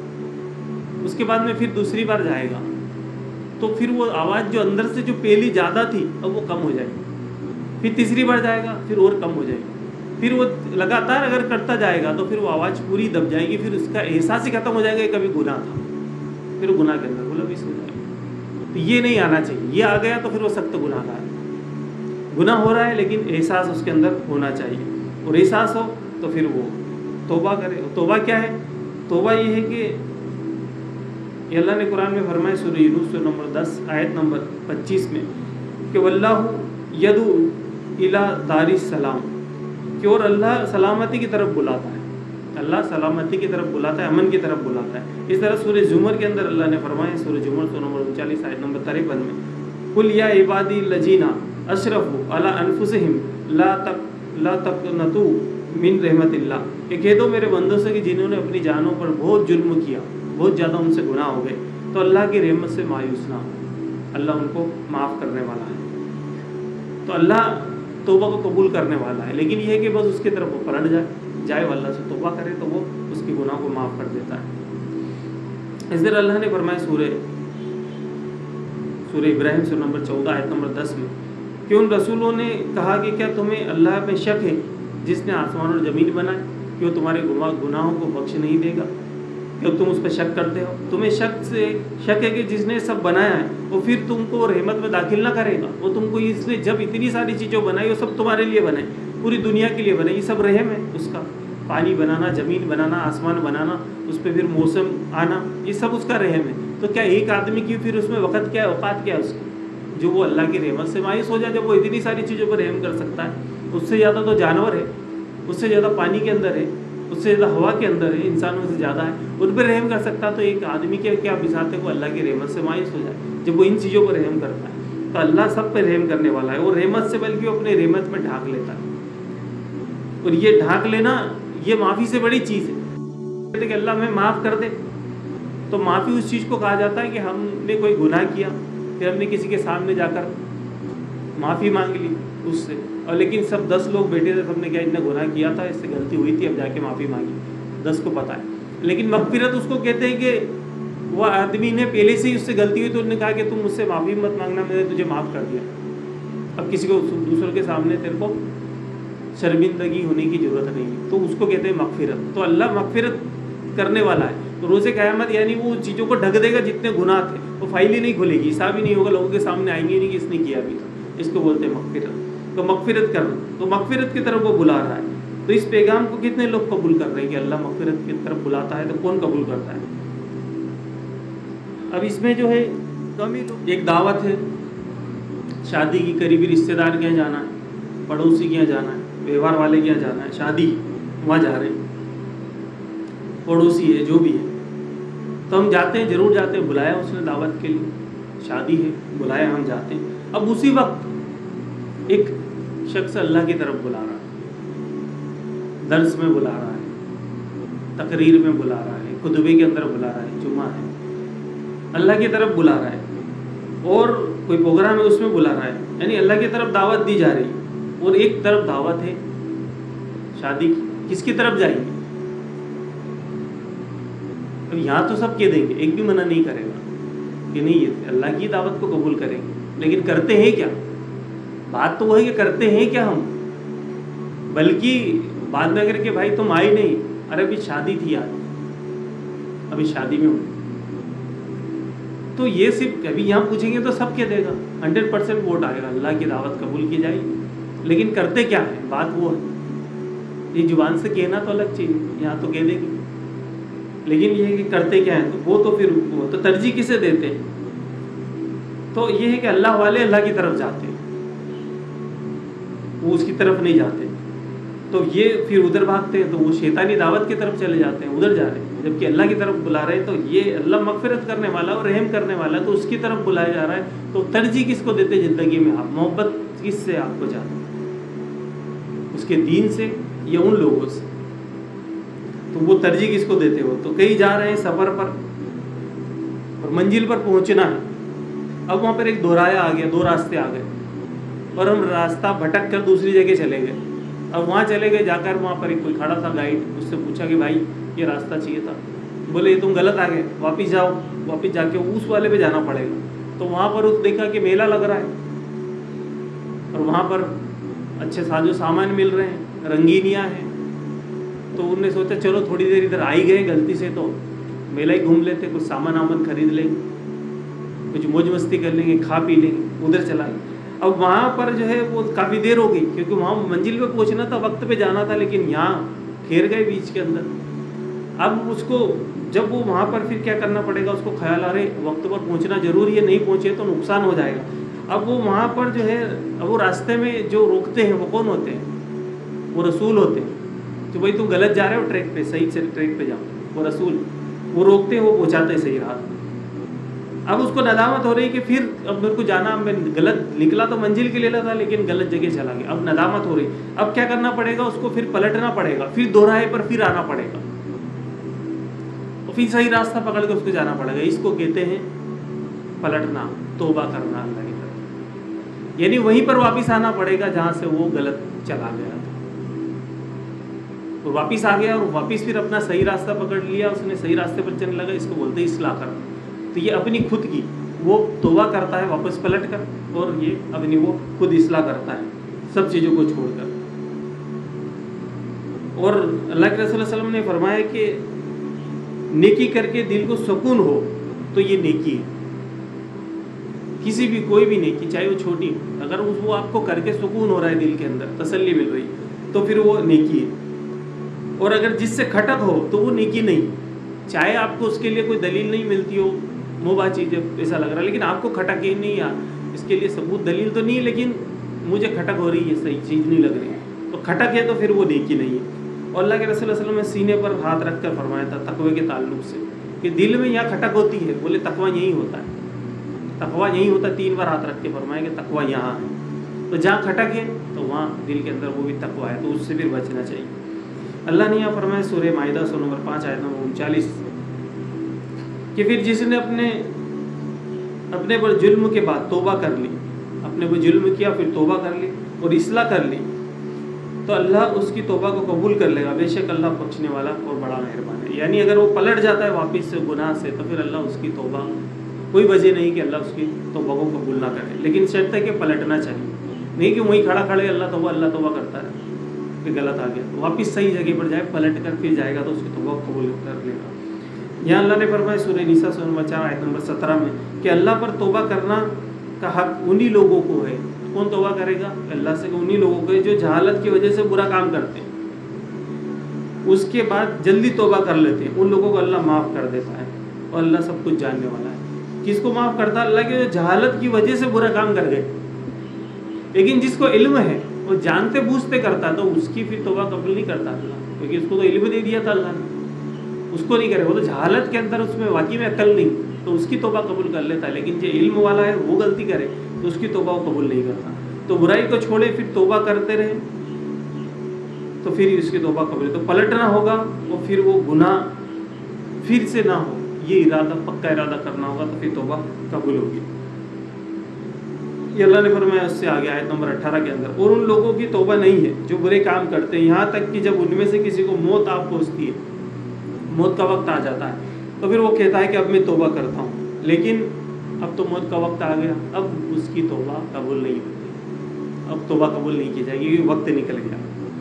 Speaker 1: اس کے بعد میں پھر دوسری بار جائے گا تو پھر وہ آواز جو اندر سے جو پہلی زیادہ تھی اب وہ کم ہو جائے گی. پھر تیسری بار جائے گا پھر اور کم ہو جائے گی. پھر وہ لگاتار اگر کرتا جائے گا تو پھر وہ آواز پوری دب جائے گی. پھر اس کا احساس ہی ختم ہو جائے گا کہ کبھی گناہ تھا، پھر وہ گناہ کے اندر ملوث ہو جائے گا. تو یہ نہیں آنا چاہیے. یہ آ گیا تو پھر وہ سخت گناہ گار ہے. گناہ ہو رہا ہے لیکن احساس اس کے اندر ہونا چاہیے، اور احساس ہو تو پھر وہ توبہ کرے. توبہ کیا ہے؟ توبہ یہ ہے کہ یہ اللہ نے قرآن میں فرمایا سورہ یونس سورہ نمبر 10 آیت نمبر 25 میں کہ واللہ یدعو الی دار السلام، کہ اور اللہ سلامتی کی طرف بلاتا ہے. اللہ سلامتی کی طرف بلاتا ہے، امن کی طرف بلاتا ہے. اس طرح سورہ زمر کے اندر اللہ نے فرمایا سورہ زمر سورہ نمبر 39 آیت نمبر 53 میں قل یا عبادی الذین اسرفوا علی انفسہم لا تقنطوا من رحمت اللہ، کہ کہہ دو میرے بندوں سے کہ جنہوں نے اپنی جانوں پر بہت ظلم کیا، بہت زیادہ ان سے گناہ ہو گئے، تو اللہ کی رحمت سے مایوس نہ ہو، اللہ ان کو معاف کرنے والا ہے. تو اللہ توبہ کو قبول کرنے والا ہے. لیکن یہ ہے کہ بس اس کی طرف وہ پلٹ جائے وہ اللہ سے توبہ کرے تو وہ اس کے گناہ کو معاف کر دیتا ہے. اس طرح اللہ نے فرمایا سورہ ابراہیم سورہ نمبر 14 آیت نمبر 10 میں کہ ان رسولوں نے کہا کہ کیا تمہیں اللہ میں شک ہے جس نے آسمان اور زمین بنائے کہ وہ تمہارے گناہوں کو بخش نہیں دے گا؟ کہ تم اس پہ شک کرتے ہو؟ تمہیں شک ہے کہ جس نے سب بنایا ہے وہ پھر تم کو رحمت میں داخل نہ کرے گا؟ وہ تم کو اس نے جب اتنی ساری چیزیں بنائی وہ سب تمہارے لیے بنائے، پوری دنیا کے لیے بنائے. یہ سب رحم ہے اس کا. پانی بنانا، زمین بنانا، آسمان بنانا، اس پہ پھر موسم آنا، یہ سب اس کا رحم ہے. تو کیا ایک آدمی کی پھر اس میں وقت کیا ہے، اوقات کیا ہے اس کی، جو وہ اللہ کی رحمت سے مایوس ہو جائے جب وہ اتنی ساری چیزوں پر رحم کر سکتا ہے؟ اس سے زیادہ تو جانور ہے، اس سے زیادہ پانی کے اندر ہے، اس سے زیادہ ہوا کے اندر ہے، انسانوں سے زیادہ ہے، ان پہ رحم کر سکتا. تو ایک آدمی کے کیا بساط ہے وہ اللہ کی رحمت سے مایوس ہو جائے جب وہ ان چیزوں پر رحم کرتا ہے. تو اللہ سب پہ رحم کرنے والا ہے، اور رحمت سے بلکہ وہ اپنے رحمت میں ڈھانک لیتا ہے. اور یہ ڈھانک لینا یہ معافی سے بڑی چیز ہے کہ اللہ ہمیں معاف کر دے. تو معافی اس چیز کو کہا جاتا ہے کہ ہم نے کوئی گناہ کیا، پھر ہم نے کسی کے سامنے جا کر معافی مانگ لی اس سے، اور لیکن سب 10 لوگ بیٹھے تھے، سب نے کیا اتنا گناہ کیا تھا، اس سے غلطی ہوئی تھی، اب جا کے معافی مانگی، 10 کو پتہ ہے. لیکن مغفرت اس کو کہتے ہیں کہ وہ آدمی نے پہلے سے ہی اس سے غلطی ہوئی تو انہوں نے کہا کہ تم مجھ سے معافی مت مانگنا، میں نے تجھے معاف کر دیا، اب کسی کو دوسروں کے سامنے تیرے کو شرمندگی ہونے کی ضرورت نہیں ہے. تو اس کو کہتے ہیں مغفرت. تو اللہ مغفرت کرنے والا ہے. تو روز قیامت یعنی وہ چیزوں کو ڈھک دے گا جتنے گناہ تھے، وہ فائل ہی نہیں کھلے گی، حساب ہی نہیں ہوگا، لوگوں کے سامنے آئیں گے نہیں کہ اس نے کیا بھی تھا. اس کو بولتے ہیں مغفرت. تو مغفرت کرنا، تو مغفرت کی طرف وہ بلا رہا ہے. تو اس پیغام کو کتنے لوگ قبول کر رہے ہیں کہ اللہ مغفرت کی طرف بلاتا ہے؟ تو کون قبول کرتا ہے؟ اب اس میں جو ہے کم ہی لوگ. ایک دعوت ہے شادی کی، قریبی رشتہ دار کے یہاں جانا ہے، پڑوسی کے یہاں جانا ہے، ویوہار والے کے یہاں جانا ہے، شادی وہاں جا رہے ہیں، پڑوسی ہے جو بھی ہے، تو ہم جاتے ہیں، ضرور جاتے ہیں. بلایا اس نے دعوت کے لیے، شادی ہے، بلایا، ہم جاتے ہیں. اب اسی وقت ایک شخص اللہ کی طرف بلا رہا ہے، درس میں بلا رہا ہے، تقریر میں بلا رہا ہے، خطبے کے اندر بلا رہا ہے، جمعہ ہے، اللہ کی طرف بلا رہا ہے، اور کوئی پروگرام ہے اس میں بلا رہا ہے، یعنی اللہ کی طرف دعوت دی جا رہی ہے. اور ایک طرف دعوت ہے شادی کی، کس کی طرف جائیں گے؟ اب یہاں تو سب کہہ دیں گے، ایک بھی منع نہیں کرے گا کہ نہیں یہ اللہ کی دعوت کو قبول کریں گے. لیکن کرتے ہیں کیا؟ بات تو وہ ہے کہ کرتے ہیں کیا ہم؟ بلکہ بعد میں اگر کہ بھائی تم آئی نہیں، ارے ابھی شادی تھی آج، ابھی شادی میں ہوں، تو یہ صرف ابھی یہاں پوچھیں گے تو سب کہہ دے گا 100% ووٹ آئے گا، اللہ کی دعوت قبول کی جائے گی، لیکن کرتے کیا ہے؟ بات وہ ہے، یہ زبان سے کہنا تو الگ چیز ہے، یہاں تو کہہ دے گی، لیکن یہ ہے کہ کرتے کیا ہیں؟ تو وہ تو پھر وہ تو ترجیح کسے دیتے ہیں؟ تو یہ ہے کہ اللہ والے اللہ کی طرف جاتے ہیں، وہ اس کی طرف نہیں جاتے، تو یہ پھر ادھر بھاگتے ہیں، تو وہ شیطانی دعوت کی طرف چلے جاتے ہیں، ادھر جا رہے ہیں، جبکہ اللہ کی طرف بلا رہے ہیں، تو یہ اللہ مغفرت کرنے والا اور رحم کرنے والا، تو اس کی طرف بلایا جا رہا ہے، تو ترجیح کس کو دیتے زندگی میں؟ آپ محبت کس سے آپ کو جاتے ہیں؟ اس کے دین سے یا ان لوگوں سے؟ تو وہ ترجیح کس کو دیتے ہو؟ تو کہیں جا رہے ہیں سفر پر اور منزل پر پہنچنا ہے، اب وہاں پر ایک دورایا آ گیا، 2 راستے آ گئے اور ہم راستہ بھٹک کر دوسری جگہ چلے گئے، اب وہاں چلے گئے، جا کر وہاں پر ایک کوئی کھڑا تھا گائیڈ، اس سے پوچھا کہ بھائی یہ راستہ چاہیے تھا، بولے یہ تم غلط آ گئے، واپس جاؤ، واپس جا کے اس والے پہ جانا پڑے گا، تو وہاں پر اس دیکھا کہ میلہ لگ رہا ہے اور وہاں پر اچھے ساز و سامان مل رہے ہیں، رنگینیاں ہیں، تو انہوں نے سوچا چلو تھوڑی دیر ادھر آئی گئے غلطی سے، تو میلہ ہی گھوم لیتے، کچھ سامان آمن خرید لیں گے، کچھ موج مستی کر لیں گے، کھا پی لیں گے، ادھر چلا گئے۔ اب وہاں پر جو ہے وہ کافی دیر ہو گئی، کیونکہ وہاں منزل پہ پہنچنا تھا، وقت پہ جانا تھا، لیکن یہاں پھیر گئے بیچ کے اندر۔ اب اس کو جب وہ وہاں پر پھر کیا کرنا پڑے گا، اس کو خیال آ رہے وقت پر پہنچنا ضروری ہے، نہیں پہنچے تو نقصان ہو جائے گا۔ اب وہ وہاں پر جو ہے اب وہ راستے میں جو روکتے ہیں وہ کون ہوتے ہیں؟ وہ رسول ہوتے ہیں، کہ بھائی تم غلط جا رہے ہو ٹریک پہ، صحیح سے ٹریک پہ جاؤ، وہ رسول وہ روکتے ہیں، وہ پہنچاتے ہیں صحیح راہ۔ اب اس کو ندامت ہو رہی کہ پھر اب میرے کو جانا، میں غلط نکلا تو منزل کے لیے تھا، لیکن غلط جگہ چلا گیا، اب ندامت ہو رہی، اب کیا کرنا پڑے گا؟ اس کو پھر پلٹنا پڑے گا، پھر دوراہے پر پھر آنا پڑے گا، اور پھر صحیح راستہ پکڑ کے اس کو جانا پڑے گا۔ اس کو کہتے ہیں پلٹنا، توبہ کرنا اللہ کی طرف، یعنی وہیں پر واپس آنا پڑے گا جہاں سے وہ غلط چلا گیا تھا، اور واپس آ گیا اور واپس پھر اپنا صحیح راستہ پکڑ لیا، اس نے صحیح راستے پر چلنے لگا، اس کو بولتے ہیں اصلاح کرنا۔ تو یہ اپنی خود کی وہ توبہ کرتا ہے واپس پلٹ کر، اور یہ اپنی وہ خود اصلاح کرتا ہے سب چیزوں کو چھوڑ کر۔ اور اللہ کے رسول صلی اللہ علیہ وسلم نے فرمایا کہ نیکی کر کے دل کو سکون ہو تو یہ نیکی ہے، کسی بھی کوئی بھی نیکی چاہے وہ چھوٹی ہو، اگر وہ آپ کو کر کے سکون ہو رہا ہے، دل کے اندر تسلی مل رہی، تو پھر وہ نیکی ہے۔ اور اگر جس سے کھٹک ہو تو وہ نیکی نہیں، چاہے آپ کو اس کے لیے کوئی دلیل نہیں ملتی ہو، مباح چیز ایسا لگ رہا ہے، لیکن آپ کو کھٹک ہی نہیں، اس کے لیے ثبوت دلیل تو نہیں ہے، لیکن مجھے کھٹک ہو رہی ہے، صحیح چیز نہیں لگ رہی ہے، تو کھٹک ہے تو پھر وہ نیکی نہیں ہے۔ اور اللہ کے رسول صلی اللہ علیہ وسلم نے سینے پر ہاتھ رکھ کر فرمایا تھا تقوی کے تعلق سے کہ دل میں یہاں کھٹک ہوتی ہے، بولے تقوی یہی ہوتا ہے، تقوی یہی ہوتا ہے، 3 بار ہاتھ رکھ کے فرمایا کہ تقوی یہاں ہے، تو جہاں کھٹک ہے تو وہاں دل کے اندر وہ بھی تقوی ہے، تو اس سے پھر بچنا چاہیے۔ اللہ نے یہاں فرمایا سورہ مائدہ سورہ نمبر 5 آیت نمبر 39 کہ پھر جس نے اپنے پر ظلم کے بعد توبہ کر لی، اپنے پر ظلم کیا پھر توبہ کر لی اور اصلاح کر لی، تو اللہ اس کی توبہ کو قبول کر لے گا، بے شک اللہ بخشنے والا اور بڑا مہربان ہے۔ یعنی اگر وہ پلٹ جاتا ہے واپس سے گناہ سے، تو پھر اللہ اس کی توبہ، کوئی وجہ نہیں کہ اللہ اس کی توبہ کو قبول نہ کرے، لیکن شرط ہے کہ پلٹنا چاہیے، نہیں کہ وہیں کھڑا کھڑے اللہ توبہ کرتا ہے کہ غلط آ گیا، تو واپس صحیح جگہ پر جائے، پلٹ کر پھر جائے گا تو اس کی توبہ قبول کر لے گا۔ یہاں اللہ نے فرمایا سورہ نساء سورہ نمبر 4 آیت نمبر 17 میں کہ اللہ پر توبہ کرنا کا حق انہی لوگوں کو ہے۔ کون توبہ کرے گا؟ اللہ سے، انہی لوگوں کو ہے جو جہالت کی وجہ سے برا کام کرتے ہیں، اس کے بعد جلدی توبہ کر لیتے ہیں، ان لوگوں کو اللہ معاف کر دیتا ہے، اور اللہ سب کچھ جاننے والا ہے۔ کس کو معاف کرتا ہے؟ اللہ کے جو جہالت کی وجہ سے برا کام کر گئے، لیکن جس کو علم ہے وہ جانتے بوجھتے کرتا ہے، تو اس کی پھر توبہ قبول نہیں کرتا اللہ، کیونکہ اس کو تو علم دے دیا تھا اللہ نے، اس کو نہیں کرے، وہ تو جہالت کے اندر اس میں واقعی میں عقل نہیں، تو اس کی توبہ قبول کر لیتا ہے، لیکن جو علم والا ہے وہ غلطی کرے تو اس کی توبہ وہ قبول نہیں کرتا۔ تو برائی کو چھوڑے پھر توبہ کرتے رہے تو پھر اس کی توبہ قبول، تو پلٹنا ہوگا، وہ پھر وہ گناہ پھر سے نہ ہو، یہ ارادہ پکا ارادہ کرنا ہوگا، تو پھر توبہ قبول ہوگی۔ یہ اللہ نے فرمایا اس سے آگے آیت نمبر 18 کے اندر، اور ان لوگوں کی توبہ نہیں ہے جو برے کام کرتے ہیں، یہاں تک کہ جب ان میں سے کسی کو موت آ پہنچتی ہے، موت کا وقت آ جاتا ہے، تو پھر وہ کہتا ہے کہ اب میں توبہ کرتا ہوں، لیکن اب تو موت کا وقت آ گیا، اب اس کی توبہ قبول نہیں ہوتی، اب توبہ قبول نہیں کی جائے گی، کیونکہ وقت نکل گیا۔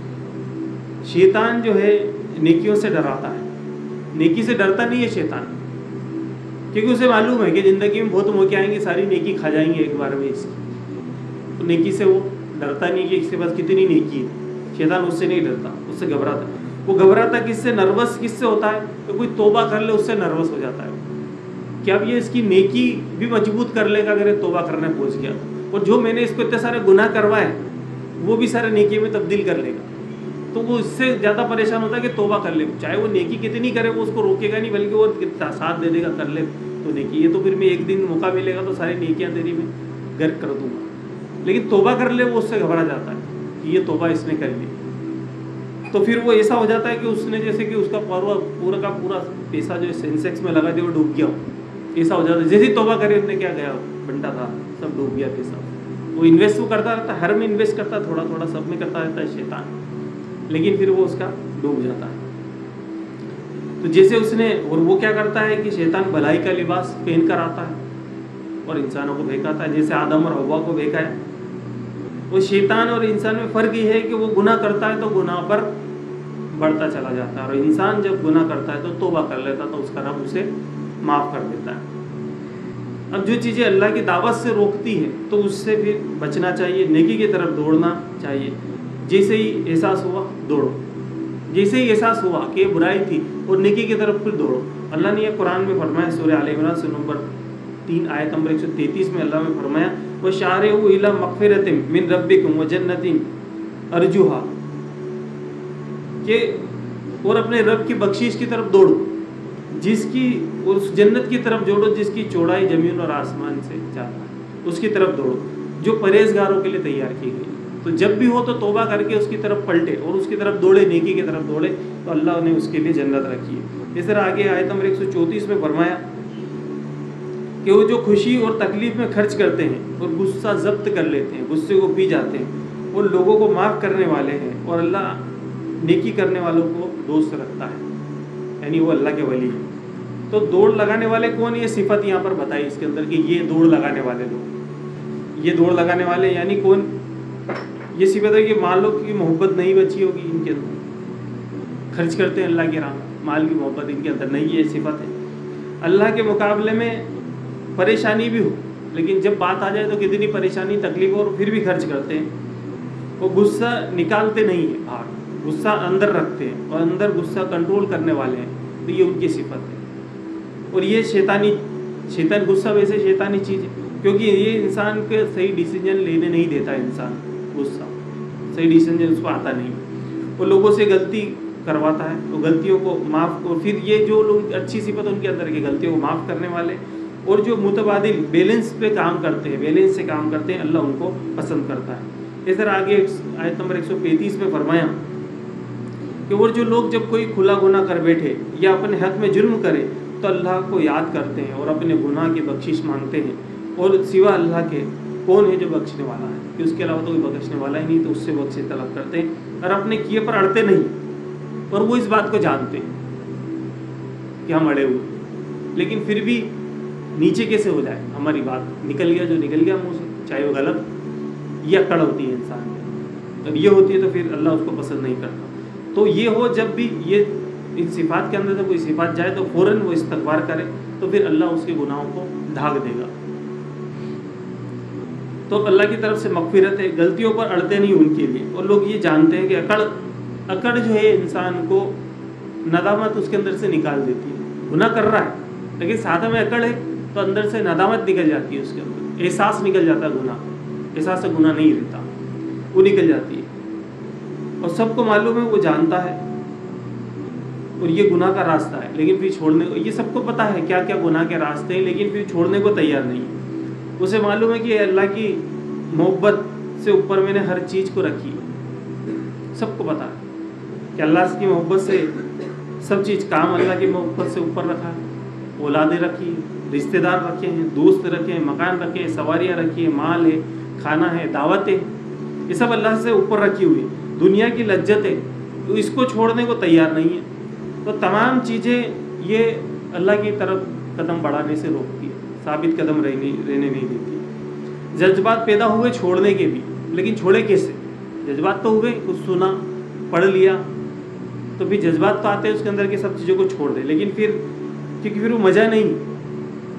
Speaker 1: شیطان جو ہے نیکیوں سے ڈراتا ہے، نیکی سے ڈرتا نہیں ہے شیطان، क्योंकि उसे मालूम है कि ज़िंदगी में बहुत मौके आएंगे, सारी नेकी खा जाएंगे एक बार में इसकी। तो नेकी से वो डरता नहीं कि इसके पास कितनी नेकी है। शैतान उससे नहीं डरता, उससे घबराता। वो घबराता किससे, नर्वस किससे होता है? तो कोई तौबा कर ले उससे नर्वस हो जाता है कि अब ये इसकी नेकी भी मजबूत कर लेगा अगर ये तौबा करने पहुंच गया, और जो मैंने इसको इतने सारे गुनाह करवाए वो भी सारे नेकी में तब्दील कर लेगा। तो वो इससे ज़्यादा परेशान होता है कि तौबा कर ले, चाहे वो नेकी कितनी करे वो उसको रोकेगा नहीं, बल्कि वो साथ दे देगा, कर ले तो नेकी, ये तो फिर मैं एक दिन मौका मिलेगा तो सारी नेकियां तेरी मैं गर्क कर दूंगा। लेकिन तौबा कर ले वो उससे घबरा जाता है कि ये तौबा इसने कर ली, तो फिर वो ऐसा हो जाता है कि उसने जैसे कि उसका पूरा का पूरा पैसा जो सेंसेक्स में लगा दिया वो डूब गया हो, ऐसा हो जाता है। जैसे ही तौबा करे उसने क्या गया बंटा था, सब डूब गया पैसा। वो इन्वेस्ट वो करता रहता है, हर में इन्वेस्ट करता है, थोड़ा थोड़ा सब में करता रहता है शैतान, लेकिन फिर वो उसका डूब जाता है। तो जैसे उसने, और वो क्या करता है कि शैतान भलाई का लिबास पहन कर आता है और इंसानों को बहकाता है, जैसे आदम और हव्वा को बहकाया। वो शैतान और इंसान में फ़र्क ये है कि वो गुनाह करता है तो गुनाह पर बढ़ता चला जाता है, और इंसान जब गुनाह करता है तो तौबा कर लेता है तो उसका रब उसे माफ़ कर देता है। अब जो चीज़ें अल्लाह की दावत से रोकती है तो उससे फिर बचना चाहिए, नेकी की तरफ दौड़ना चाहिए। जैसे ही एहसास हुआ दौड़ो, जैसे ही एहसास हुआ कि बुराई थी और नेकी की तरफ फिर दौड़ो। अल्लाह ने यह कुरान में फरमाया, सूरह आल इमरान से नंबर 3 आयत नंबर 133 में अल्लाह ने फरमाया, व शारिउ इला मग़फ़िरतिन मिन रब्बिकुम व जन्नतिन अर्जुहा, के और अपने रब की बख्शिश की तरफ दौड़ो, जिसकी, और उस जन्नत की तरफ दौड़ो जिसकी चौड़ाई ज़मीन और आसमान से ज़्यादा है, उसकी तरफ दौड़ो जो परहेजगारों के लिए तैयार की गई। तो जब भी हो तो तौबा करके उसकी तरफ पलटे और उसकी तरफ दौड़े, नेकी की तरफ दौड़े, तो अल्लाह ने उसके लिए जन्नत रखी है। इस तरह आगे आयत नंबर 134 में फरमाया कि वो जो खुशी और तकलीफ में खर्च करते हैं और गुस्सा जब्त कर लेते हैं, गुस्से को पी जाते हैं, और लोगों को माफ़ करने वाले हैं, और अल्लाह नेकी करने वालों को दोस्त रखता है, यानी वो अल्लाह के वली हैं। तो दौड़ लगाने वाले कौन, ये सिफत यहाँ पर बताई इसके अंदर कि ये दौड़ लगाने वाले लोग, ये दौड़ लगाने वाले यानी कौन, ये सिफत है कि मालों की मोहब्बत नहीं बची होगी इनके अंदर, खर्च करते हैं अल्लाह की राह में, माल की मोहब्बत इनके अंदर नहीं है, ये सिफत है। अल्लाह के मुकाबले में परेशानी भी हो, लेकिन जब बात आ जाए तो कितनी परेशानी तकलीफ और फिर भी खर्च करते हैं। वो गुस्सा निकालते नहीं है बाहर, गुस्सा अंदर रखते हैं और अंदर गुस्सा कंट्रोल करने वाले हैं, तो ये उनकी सिफत है। और ये शैतान गुस्सा वैसे शैतानी चीज़ है, क्योंकि ये इंसान के सही डिसीजन लेने नहीं देता। इंसान गुस्सा सही डिसीजन उसको आता नहीं, वो लोगों से गलती करवाता है, तो गलतियों को माफ़, और फिर ये जो लोग अच्छी सिफत उनके अंदर की गलतियों को माफ़ करने वाले और जो मुतबादिल बैलेंस पे काम करते हैं, बैलेंस से काम करते हैं, अल्लाह उनको पसंद करता है। इस तरह आगे आयत नंबर 135 में फरमाया कि वो जो लोग जब कोई खुला गुनाह कर बैठे या अपने हक में जुल्म करे तो अल्लाह को याद करते हैं और अपने गुनाह की बख्शिश मांगते हैं, और सिवा अल्लाह के कौन है जो बख्शने वाला है, कि उसके अलावा तो कोई बख्शने वाला ही नहीं, तो उससे बख्शिश तलब करते हैं और अपने किए पर अड़ते नहीं। और वो इस बात को जानते हैं कि हम अड़े हुए, लेकिन फिर भी नीचे कैसे हो जाए, हमारी बात निकल गया जो निकल गया मुँह से, चाहे वो गलत, ये अकड़ होती है इंसान में। जब ये होती है तो फिर अल्लाह उसको पसंद नहीं करता। तो ये हो, जब भी ये इन सिफात के अंदर से कोई सिफात जाए तो फ़ौरन वो इस्तग़फ़ार करे, तो फिर अल्लाह उसके गुनाहों को ढाक देगा। तो अल्लाह की तरफ से मग़फ़िरत है, गलतियों पर अड़ते नहीं उनके लिए। और लोग ये जानते हैं कि अकड़ जो है इंसान को नदामत उसके अंदर से निकाल देती है। गुनाह कर रहा है लेकिन साथ में अकड़ है तो अंदर से नदामत निकल जाती है, उसके अंदर एहसास निकल जाता है, गुनाह एहसास से गुनाह नहीं रहता, वो निकल जाती है। और सबको मालूम है, वो जानता है और ये गुनाह का रास्ता है, लेकिन फिर छोड़ने को, ये सबको पता है क्या क्या गुनाह के रास्ते हैं, लेकिन फिर छोड़ने को तैयार नहीं है। उसे मालूम है कि अल्लाह की मोहब्बत से ऊपर मैंने हर चीज़ को रखी है। सबको पता है कि अल्लाह की मोहब्बत से सब चीज़, काम अल्लाह की मोहब्बत से ऊपर रखा है, औलादें रखी है, रिश्तेदार रखे हैं, दोस्त रखे हैं, मकान रखे हैं, सवारियाँ रखी है, माल है, खाना है, दावतें, ये सब अल्लाह से ऊपर रखी हुई है। दुनिया की लज्जतें, तो इसको छोड़ने को तैयार नहीं है। तो तमाम चीज़ें ये अल्लाह की तरफ कदम बढ़ाने से रोकती है, साबित कदम रहने नहीं देती। जज्बात पैदा हुए छोड़ने के भी, लेकिन छोड़े कैसे? जज्बात तो हुए, कुछ सुना, पढ़ लिया, तो फिर जज्बात तो आते हैं उसके अंदर की सब चीज़ों को छोड़ दे, लेकिन फिर क्योंकि फिर वो मज़ा नहीं,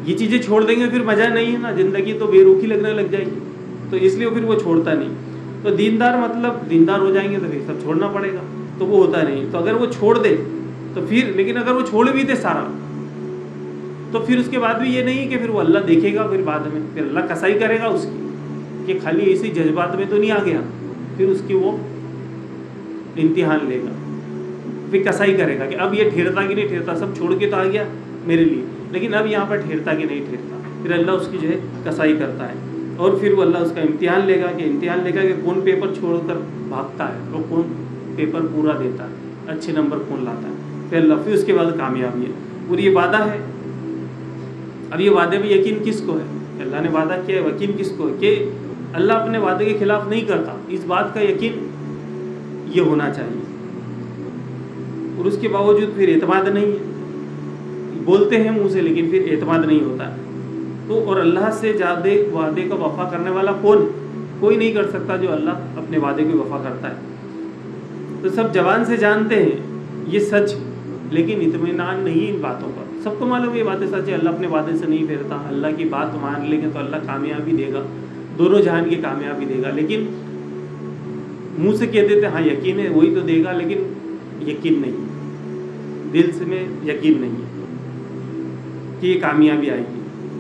Speaker 1: یہ چیزیں چھوڑ دیں گے پھر مزہ نہیں ہے نا, زندگی تو بے روخی لگنے لگ جائے گی, تو اس لیے پھر وہ چھوڑتا نہیں. تو دیندار مطلب دیندار ہو جائیں گے تو پھر سب چھوڑنا پڑے گا, تو وہ ہوتا نہیں. تو اگر وہ چھوڑ دے تو پھر, لیکن اگر وہ چھوڑ بھی دے سارا تو پھر اس کے بعد بھی یہ نہیں کہ پھر وہ اللہ دیکھے گا, پھر بعد میں پھر اللہ کسائی کرے گا اس کی کہ خالی اسی جذبات میں تو نہیں آ گیا, پھر اس کی وہ امتحان لے گا, پھر کسائی کرے گا کہ اب یہ ٹھہرتا کہ نہیں ٹھہرتا, سب چھوڑ کے تو آ گیا میرے لیے, لیکن اب یہاں پر ٹھہرتا کہ نہیں ٹھہرتا. پھر اللہ اس کی جو ہے کسائی کرتا ہے, اور پھر وہ اللہ اس کا امتحان لے گا کہ کون پیپر چھوڑ کر بھاگتا ہے اور کون پیپر پورا دیتا ہے, اچھے نمبر کون لاتا ہے. پھر اللہ پھر اس کے بعد کامیابی ہے. اور یہ وعدہ ہے. اب یہ وعدے میں یقین کس کو ہے کہ اللہ نے وعدہ کیا ہے, یقین کس کو ہے کہ اللہ اپنے وعدے کے خلاف نہیں کرتا, اس بات کا یقین یہ ہونا چاہیے. اور اس کے باوجود پھر اعتماد نہیں ہے, بولتے ہیں منہ سے لیکن پھر اعتماد نہیں ہوتا ہے. تو اور اللہ سے زیادہ وعدے کا وفا کرنے والا کون ہے؟ کوئی نہیں کر سکتا جو اللہ اپنے وعدے کو وفا کرتا ہے. تو سب زبان سے جانتے ہیں یہ سچ, لیکن اطمینان نہیں ان باتوں پر. سب کو معلوم یہ باتیں سچ ہے, اللہ اپنے وعدے سے نہیں پھیرتا, اللہ کی بات مان لیں گے تو اللہ کامیابی دے گا, دونوں جہان کی کامیابی دے گا. لیکن منہ سے کہہ دیتے ہاں یقین ہے وہی تو دے گا, لیکن یقین نہیں, دل سے میں یقین نہیں ہے کہ یہ کامیابی آئے گی.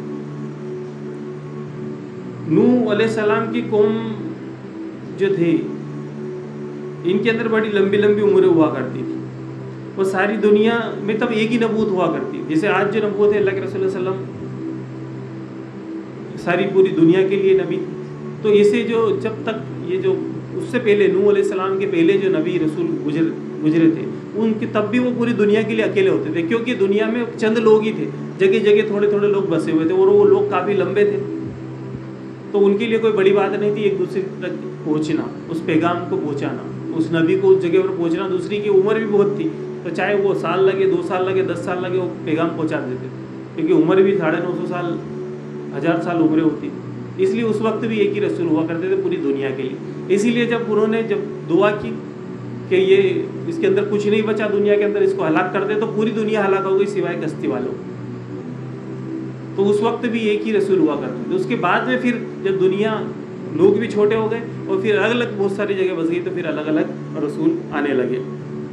Speaker 1: نوح علیہ السلام کی قوم جو تھی ان کے اندر بڑی لمبی لمبی عمریں ہوا کرتی تھی. وہ ساری دنیا میں تب ایک ہی نبوت ہوا کرتی, جیسے آج جو نبوت ہے اللہ کے رسول صلی اللہ علیہ وسلم ساری پوری دنیا کے لیے نبی تھی. تو اسے جو جب تک یہ جو اس سے پہلے نوح علیہ السلام کے پہلے جو نبی رسول گزرے تھے ان کی تب بھی وہ پوری دنیا کے لیے اکیلے ہوتے تھے, کیونکہ دنیا میں چند لوگ ہی تھے, جگہ جگہ تھوڑے تھوڑے لوگ بسے ہوئے تھے اور وہ لوگ کافی لمبے تھے. تو ان کے لیے کوئی بڑی بات نہیں تھی ایک دوسرے تک پہنچنا, اس پیغام کو پہنچانا, اس نبی کو اس جگہ پر پہنچنا. دوسری کی عمر بھی بہت تھی, تو چاہے وہ سال لگے 2 سال لگے 10 سال لگے وہ پیغام پہنچا دیتے, کیونکہ عمر بھی 950 سال 1000 سال عمریں ہوتی. اس لیے اس وقت بھی ایک ہی رسول ہوا کرتے تھے پوری دنیا کے لیے. اسی لیے جب انہوں نے جب دعا کی کہ یہ اس کے اندر کچھ نہیں بچا دنیا کے اندر, اس کو ہلاک کر دے, تو پوری دنیا ہلاک ہو گئی سوائے کشتی والوں. تو اس وقت بھی ایک ہی رسول ہوا کرتے تھے. اس کے بعد میں پھر جب دنیا لوگ بھی چھوٹے ہو گئے اور پھر الگ الگ بہت ساری جگہ بس گئی, تو پھر الگ الگ رسول آنے لگے.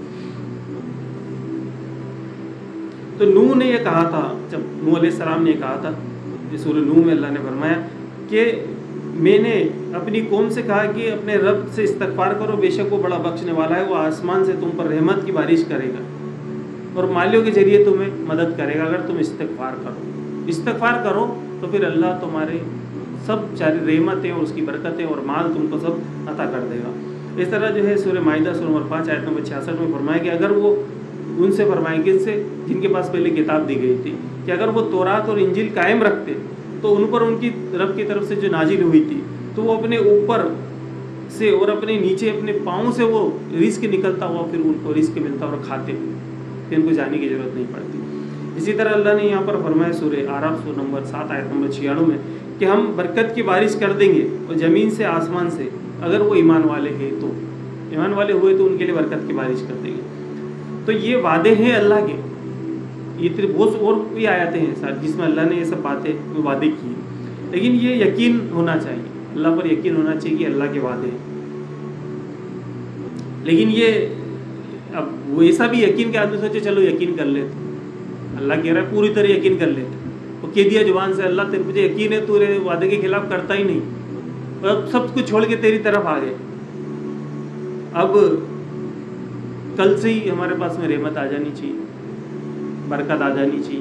Speaker 1: تو نوح نے یہ کہا تھا, جب نوح علیہ السلام نے یہ کہا تھا, سورہ نوح میں اللہ نے فرمایا کہ میں نے اپنی قوم سے کہا کہ اپنے رب سے استغفار کرو, بے شک وہ بڑا بخشنے والا ہے, وہ آسمان سے تم پر رحمت کی بارش کرے گا اور مالیوں کے ذریعے تمہیں مدد کرے گا اگر تم استغفار کرو تو پھر اللہ تمہارے سب ساری رحمتیں اور اس کی برکتیں اور مال تم کو سب عطا کر دے گا. اس طرح جو ہے سورہ مائدہ سورہ نمبر 5 آیت نمبر 66 میں فرمایا کہ اگر وہ ان سے فرمائیں کہ جن کے پاس پہلے کتاب دی گئی تھی کہ اگر وہ تورات اور انجیل قائم رکھتے تو ان پر ان کی رب کی طرف سے جو نازل ہوئی تھی تو وہ اپنے اوپر سے اور اپنے نیچے اپنے پاؤں سے وہ رزق نکلتا ہوا پھر ان کو رزق ملتا اور کھاتے ہوئے, پھر ان کو جانے کی ضرورت نہیں پڑتی. اسی طرح اللہ نے یہاں پر فرمایا سورہ اعراف سورہ نمبر 7 آیت نمبر 96 میں کہ ہم برکت کی بارش کر دیں گے اور زمین سے آسمان سے اگر وہ ایمان والے ہیں تو, ایمان والے ہوئے تو ان کے لیے برکت کی بارش کر دیں گے. تو یہ وعدے ہیں اللہ کے, یہ بہت اور بھی آیاتیں ہیں جس میں اللہ نے یہ سب باتیں وعدے کی, لیکن یہ یقین ہونا چاہیے, اللہ پر یقین ہونا چاہیے کہ اللہ کے وعدے ہیں. لیکن یہ اب وہ ایسا بھی یقین کہ آدمی سوچے چلو یقین کر لیتے, اللہ کہہ رہا ہے پوری طرح یقین کر لیتے, وہ کہہ دیا زبان سے اللہ تیرے مجھے یقین ہے تو وعدے کے خلاف کرتا ہی نہیں, اب سب کچھ چھوڑ کے تیری طرف آ گئے, اب کل سے ہی ہمارے پاس میں رحمت آ جانی چاہیے, برکت آ جانی چاہیے.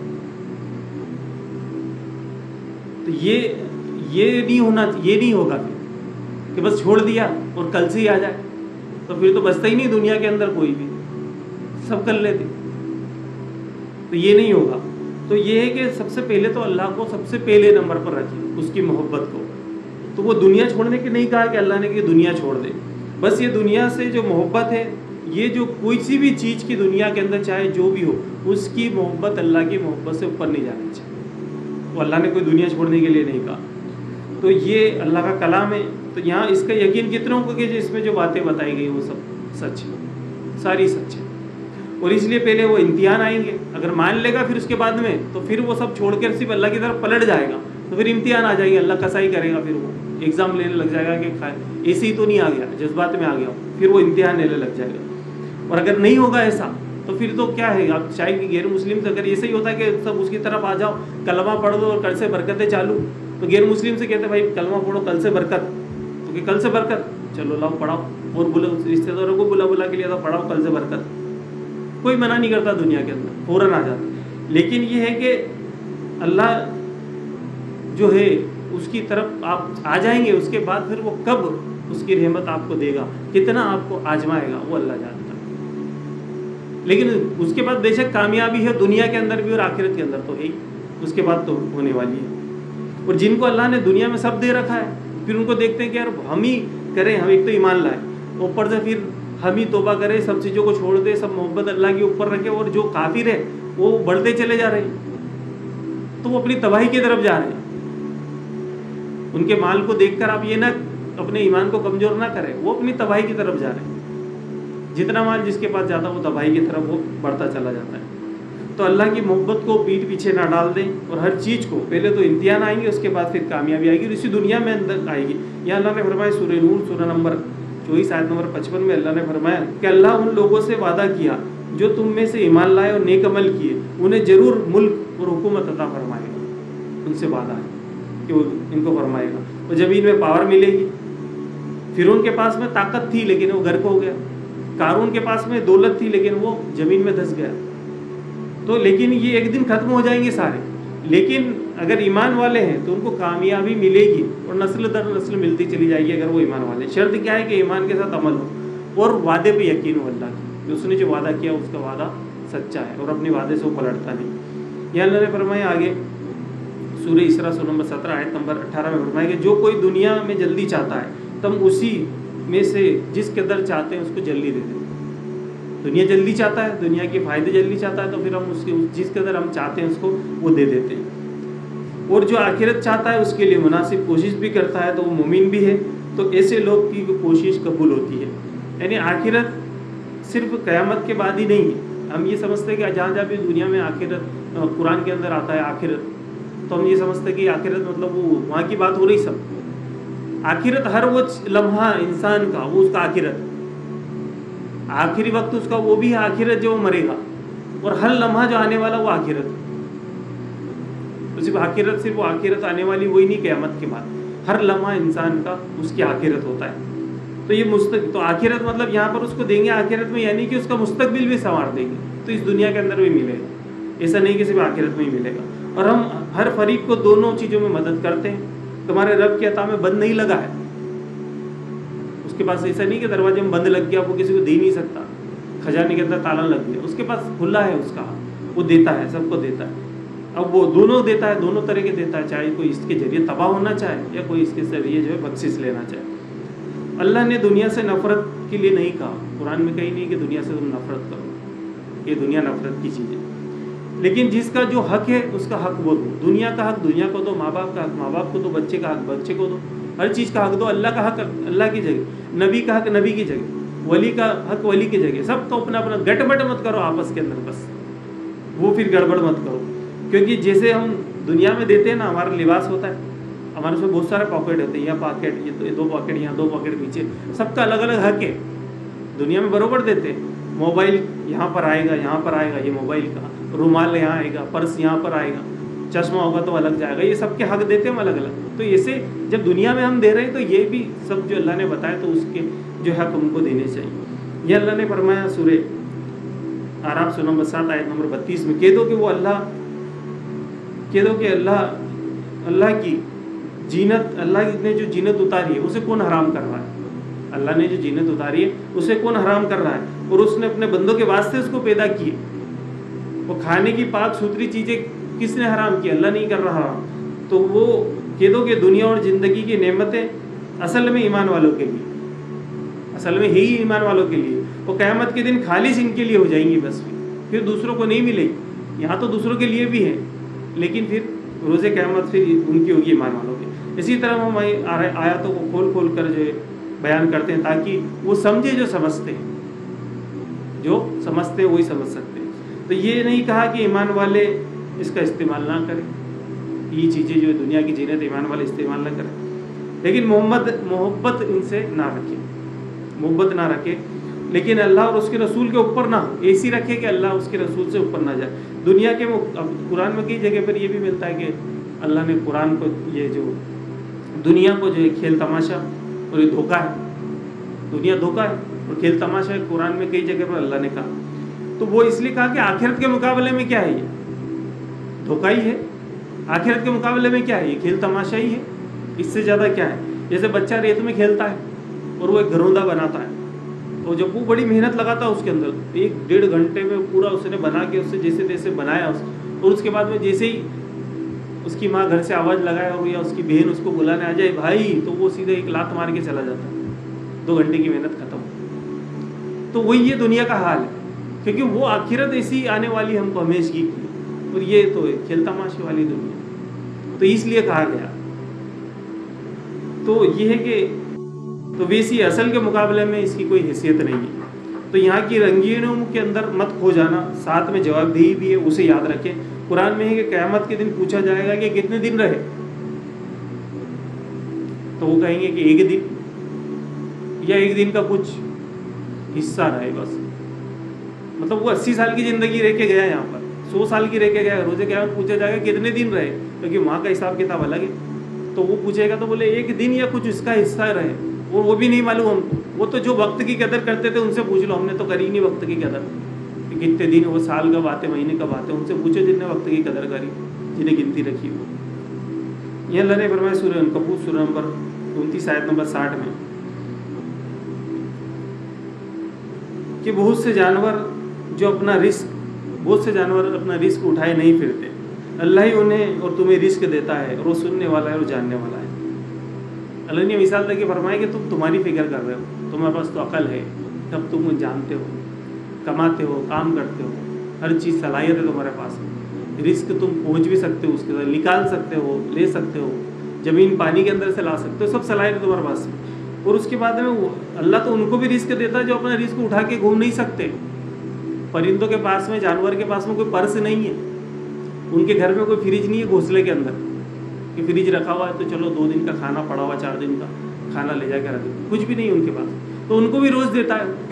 Speaker 1: تو یہ نہیں ہوگا پھر کہ بس چھوڑ دیا اور کل سے ہی آ جائے, تو پھر تو بچتا ہی نہیں دنیا کے اندر کوئی بھی, سب کر لیتے, تو یہ نہیں ہوگا. تو یہ ہے کہ سب سے پہلے تو اللہ کو سب سے پہلے نمبر پر رکھیں, اس کی محبت کو. تو وہ دنیا چھوڑنے کے نہیں کہا کہ اللہ نے کہ دنیا چھوڑ دے, بس یہ دنیا سے جو محبت ہے, یہ جو کوئی سی بھی چیز کی دنیا کے اندر چاہے جو بھی ہو, اس کی محبت اللہ کی محبت سے اوپر نہیں جانی چاہیے. وہ اللہ نے کوئی دنیا چھوڑنے کے لیے نہیں کہا. تو یہ اللہ کا کلام ہے. تو یہاں اس کا یقین کتنوں کو کہ اس میں جو باتیں بتائی گئی وہ سب سچ ہے, ساری سچ ہے. اور اس لیے پہلے وہ امتحان آئیں گے. اگر مان لے گا پھر اس کے بعد میں تو پھر وہ سب چھوڑ کر صرف اللہ کی طرف پلٹ جائے گا تو پھر امتحان آ جائیں گے, اللہ کسائی کرے گا, پھر وہ ایگزام لینے لگ جائے گا کہ ایسے ہی تو نہیں آ گیا, جذبات میں آ گیا, پھر وہ امتحان لینے لگ جائے گا. اور اگر نہیں ہوگا ایسا تو پھر تو کیا ہے, آپ شاید غیر مسلم سے اگر ایسے ہی ہوتا ہے کہ سب اس کی طرف آ جاؤ, کلمہ پڑھ دو اور کل سے برکتیں چالو, تو غیر مسلم سے کہتے ہیں بھائی کلمہ پڑھو کل سے برکت, تو کہ کل سے برکت, چلو لاؤ پڑھاؤ, اور رشتے داروں کو بلا کے لیا تھا پڑھاؤ کل سے برکت, کوئی منع نہیں کرتا دنیا کے اندر, فوراً آ جاتا. لیکن یہ ہے کہ اللہ جو ہے اس کی طرف آپ آ جائیں گے, اس کے بعد پھر وہ کب اس کی رحمت آپ کو دے گا, کتنا آپ کو آزمائے گا, وہ اللہ جانتا ہے. لیکن اس کے بعد بے شک کامیابی ہے دنیا کے اندر بھی اور آخرت کے اندر تو ہے ہی, اس کے بعد تو ہونے والی ہے. اور جن کو اللہ نے دنیا میں سب دے رکھا ہے, پھر ان کو دیکھتے ہیں کہ یار ہم ہی کریں, ہم ایک تو ایمان لائیں, اوپر سے پھر ہم ہی توبہ کریں, سب چیزوں کو چھوڑ دیں, سب محبت اللہ کے اوپر رکھے, اور جو کافر ہے وہ بڑھتے چلے جا رہے ہیں, تو وہ اپنی تباہی کی طرف جا رہے ہیں. ان کے مال کو دیکھ کر آپ یہ نہ اپنے ایمان کو کمزور نہ کریں, وہ اپنی تباہی کی طرف جا رہے ہیں. جتنا مال جس کے پاس جاتا وہ تباہی کی طرف وہ بڑھتا چلا جاتا ہے. تو اللہ کی محبت کو پیٹھ پیچھے نہ ڈال دیں, اور ہر چیز کو پہلے تو امتحان آئیں گے, اس کے بعد پھر کامیابی آئے گی, اور اسی دنیا میں اندر آئے گی. یہ اللہ نے فرمایا سورہ نور سورہ نمبر 24 آیت نمبر 55 میں اللہ نے فرمایا کہ اللہ ان لوگوں سے وعدہ کیا جو تم میں سے ایمان لائے اور نیک عمل کیے, انہیں ضرور ملک اور حکومت عطا فرمائے گا. ان سے وعدہ ہے کہ وہ ان کو فرمائے گا, اور جب ان میں پاور ملے گی. فرعون کے پاس میں طاقت تھی لیکن وہ غرق ہو گیا, قارون کے پاس میں دولت تھی لیکن وہ زمین میں دھس گیا. تو لیکن یہ ایک دن ختم ہو جائیں گے سارے, لیکن اگر ایمان والے ہیں تو ان کو کامیابی ملے گی, اور نسل در نسل ملتی چلی جائے گی اگر وہ ایمان والے. شرط کیا ہے کہ ایمان کے ساتھ عمل ہو اور وعدے پہ یقین ہو اللہ کی, اس نے جو وعدہ کیا اس کا وعدہ سچا ہے اور اپنے وعدے سے وہ پلٹتا نہیں. یہ اللہ نے فرمایا آگے سورہ اسراء سورہ نمبر 17 آیت نمبر 18 میں فرمایا کہ جو کوئی دنیا میں جلدی چاہتا ہے تم اسی میں سے جس قدر چاہتے ہیں اس کو جلدی دے دیں. دنیا جلدی چاہتا ہے, دنیا کے فائدے جلدی چاہتا ہے, تو پھر ہم اس کے جس قدر ہم چاہتے ہیں اس کو وہ دے دیتے ہیں. اور جو آخرت چاہتا ہے اس کے لیے مناسب کوشش بھی کرتا ہے تو وہ مومن بھی ہے, تو ایسے لوگ کی کوشش قبول ہوتی ہے. یعنی آخرت صرف قیامت کے بعد ہی نہیں ہے. ہم یہ سمجھتے ہیں کہ جہاں جہاں بھی دنیا میں آخرت قرآن کے اندر آتا ہے آخرت, تو ہم یہ سمجھتے ہیں کہ آخرت مطلب وہ وہاں کی بات ہو رہی. سب آخرت ہر وہ لمحہ انسان کا وہ اس کا آخرت, آخری وقت اس کا وہ بھی ہے آخرت جو وہ مرے گا, اور ہر لمحہ جو آنے والا وہ آخرت. تو صرف آخرت صرف وہ آخرت آنے والی وہی نہیں قیامت کے بعد, ہر لمحہ انسان کا اس کی آخرت ہوتا ہے. تو یہ تو آخرت مطلب یہاں پر اس کو دیں گے آخرت میں, یعنی کہ اس کا مستقبل بھی سنوار دیں گے, تو اس دنیا کے اندر بھی ملے گا. ایسا نہیں کہ صرف آخرت میں ہی ملے گا. اور ہم ہر فریق کو دونوں چیزوں میں مدد کرتے ہیں. تمہارے رب کے عطا میں بند نہیں لگا ہے, اس کے پاس ایسا نہیں کہ دروازے میں بند لگ گیا وہ کسی کو دے نہیں سکتا, خزانے کے اندر تالا لگ گیا, اس کے پاس کھلا ہے اس کا, وہ دیتا ہے, سب کو دیتا ہے. اب وہ دونوں دیتا ہے, دونوں طرح کے دیتا ہے, چاہے کوئی اس کے ذریعے تباہ ہونا چاہے یا کوئی اس کے ذریعے جو ہے بخشش لینا چاہے. اللہ نے دنیا سے نفرت کے لیے نہیں کہا, قرآن میں کہیں نہیں کہ دنیا سے تم نفرت کرو, یہ دنیا نفرت کی چیز ہے. لیکن جس کا جو حق ہے اس کا حق وہ دو. دنیا کا حق دنیا کو دو, ماں باپ کا حق ماں باپ کو دو, بچے کا حق بچے کو دو, ہر چیز کا حق دو. اللہ کا حق اللہ کی جگہ, نبی کا حق نبی کی جگہ, ولی کا حق ولی کی جگہ. سب کو اپنا اپنا گٹ بٹ مت کرو آپس کے اندر, بس وہ پھر گڑبڑ مت کرو. کیونکہ جیسے ہم دنیا میں دیتے ہیں نا, ہمارا لباس ہوتا ہے, ہمارے اس میں بہت سارے پاکٹ ہوتے ہیں, یہ پاکٹ, یہ 2 پاکٹ, یہاں 2 پاکٹ پیچھے, سب کا الگ الگ حق ہے. دنیا میں برابر دیتے ہیں. موبائل یہاں پر آئے گا, یہاں پر آئے گا یہ موبائل کا, رومال یہاں آئے گا, پرس یہاں پر آئے گا, چشمہ ہوگا تو الگ جائے گا. یہ سب کے حق دیتے ہیں ہم الگ الگ. تو ایسے جب دنیا میں ہم دے رہے ہیں تو یہ بھی سب جو اللہ نے بتایا تو اس کے جو حق ان کو دینے چاہیے. یہ اللہ نے فرمایا سورہ اعراف سورہ نمبر 7 آیت نمبر 32 میں, کہہ دو کہ وہ اللہ کی جینت, اللہ نے جو جینت اتاری ہے اسے کون حرام کر رہا ہے؟ اللہ نے جو جینت اتاری ہے اسے کون حرام کر رہا ہے؟ اور اس نے اپنے بندوں کے واسطے اس کو پیدا کیے. وہ کھانے کی پاک ستھری چیزیں کس نے حرام کی؟ اللہ نہیں کر رہا. تو وہ کہہ دو کہ دنیا اور زندگی کی نعمتیں اصل میں ایمان والوں کے لیے, اصل میں ہی ایمان والوں کے لیے. وہ قیامت کے دن خالص ان کے لیے ہو جائیں گی, بس پھر دوسروں کو نہیں ملے گی. یہاں تو دوسروں کے لیے بھی ہے, لیکن پھر روز قیامت پھر ان کی ہوگی ایمان والوں کی. اسی طرح ہم آیاتوں کو کھول کھول کر جو بیان کرتے ہیں تاکہ وہ سمجھے جو سمجھتے ہیں. جو سمجھتے ہیں وہی سمجھ سکتے ہیں. تو یہ نہیں کہا کہ ایمان والے اس کا استعمال نہ کریں, یہ چیزیں جو دنیا کی زینت ایمان والے استعمال نہ کریں, لیکن محبت ان سے نہ رکھے, محبت نہ رکھے, لیکن اللہ اور اس کے رسول کے اوپر نہ ہو, ایسی رکھے کہ اللہ اس کے رسول سے اوپر نہ جائے. دنیا کے قرآن میں کئی جگہ پر یہ بھی ملتا ہے کہ اللہ نے قرآن کو یہ جو دنیا کو جو ہے کھیل تماشا اور یہ دھوکہ ہے, دنیا دھوکہ ہے اور کھیل تماشا ہے, قرآن میں کئی جگہ پر اللہ نے کہا. تو وہ اس لیے کہا کہ آخرت کے مقابلے میں کیا ہے, یہ دھوکہ ہی ہے. آخرت کے مقابلے میں کیا ہے, یہ کھیل تماشا ہی ہے, اس سے زیادہ کیا ہے. جیسے بچہ ریت میں کھیلتا ہے اور وہ ایک گھروندا بناتا ہے, تو جب وہ بڑی محنت لگاتا ہے اس کے اندر 1-1.5 گھنٹے میں پورا اس نے بنا کے اس سے جیسے تیسے بنایا اور اس کے بعد میں جیسے ہی اس کی ماں گھر سے آواز لگائے اور یا اس کی بہن اس کو بلانے آ جائے بھائی, تو وہ سیدھے ایک لات مار کے چلا جاتا ہے, 2 گھنٹے کی محنت ختم. تو وہی یہ دنیا کا حال ہے, کیونکہ وہ آخرت ایسی آنے والی ہم کو ہمیشگی کی, اور یہ تو کھیل تماشے والی دنیا, تو اس لیے کہا گیا. تو یہ ہے کہ تو ویسی اصل کے مقابلے میں اس کی کوئی حیثیت نہیں ہے. تو یہاں کی رنگینوں کے اندر مت کھو جانا, ساتھ میں جواب دہی بھی ہے, اسے یاد رکھیں. قرآن میں ہے کہ قیامت کے دن پوچھا جائے گا کہ کتنے دن رہے, تو وہ کہیں گے کہ 1 دن, یا 1 دن کا کچھ حصہ رہے بس. مطلب وہ 80 سال کی زندگی رہ کے گیا, یہاں پر 100 سال کی رہ کے گیا. روزے قیامت پوچھا جائے گا کتنے دن رہے, کیونکہ وہاں کا حساب کتاب الگ ہے. تو وہ پوچھے گا تو بولے 1 دن یا کچھ اس کا حصہ رہے, اور وہ بھی نہیں معلوم ہم کو. وہ تو جو وقت کی قدر کرتے تھے ان سے پوچھ لو, ہم نے تو کری نہیں وقت کی قدر, کہ کتنے دن, وہ سال کب آتے, مہینے کب آتے, ان سے پوچھو جن نے وقت کی قدر کری, جنہیں گنتی رکھی ہو. یہ اللہ نے فرمایا سورہ عنکبوت سورہ نمبر 29 آیت نمبر 60 میں کہ بہت سے جانور اپنا رزق اٹھائے نہیں پھرتے, اللہ ہی انہیں اور تمہیں رزق دیتا ہے, اور وہ سننے والا ہے اور جاننے والا ہے. اللہ نے مثال دے کے فرمایا کہ تمہاری فکر کر رہے ہو, تمہارے پاس تو عقل ہے, تب تم جانتے ہو, کماتے ہو, کام کرتے ہو, ہر چیز صلاحیت ہے تمہارے پاس, رزق تم پہنچ بھی سکتے ہو, اس کے ساتھ نکال سکتے ہو, لے سکتے ہو, زمین پانی کے اندر سے لا سکتے ہو, سب صلاحیت ہے تمہارے پاس. اور اس کے بعد میں اللہ تو ان کو بھی رزق دیتا ہے جو اپنا رزق اٹھا کے گھوم نہیں سکتے. پرندوں کے پاس میں, جانور کے پاس میں کوئی پرس نہیں ہے, ان کے گھر میں کوئی فریج نہیں ہے گھونسلے کے اندر کہ فریج رکھا ہوا ہے تو چلو 2 دن کا کھانا پڑا ہوا, 4 دن کا کھانا لے جا کے رکھ دو, کچھ بھی نہیں ان کے پاس, تو ان کو بھی روز دیتا ہے.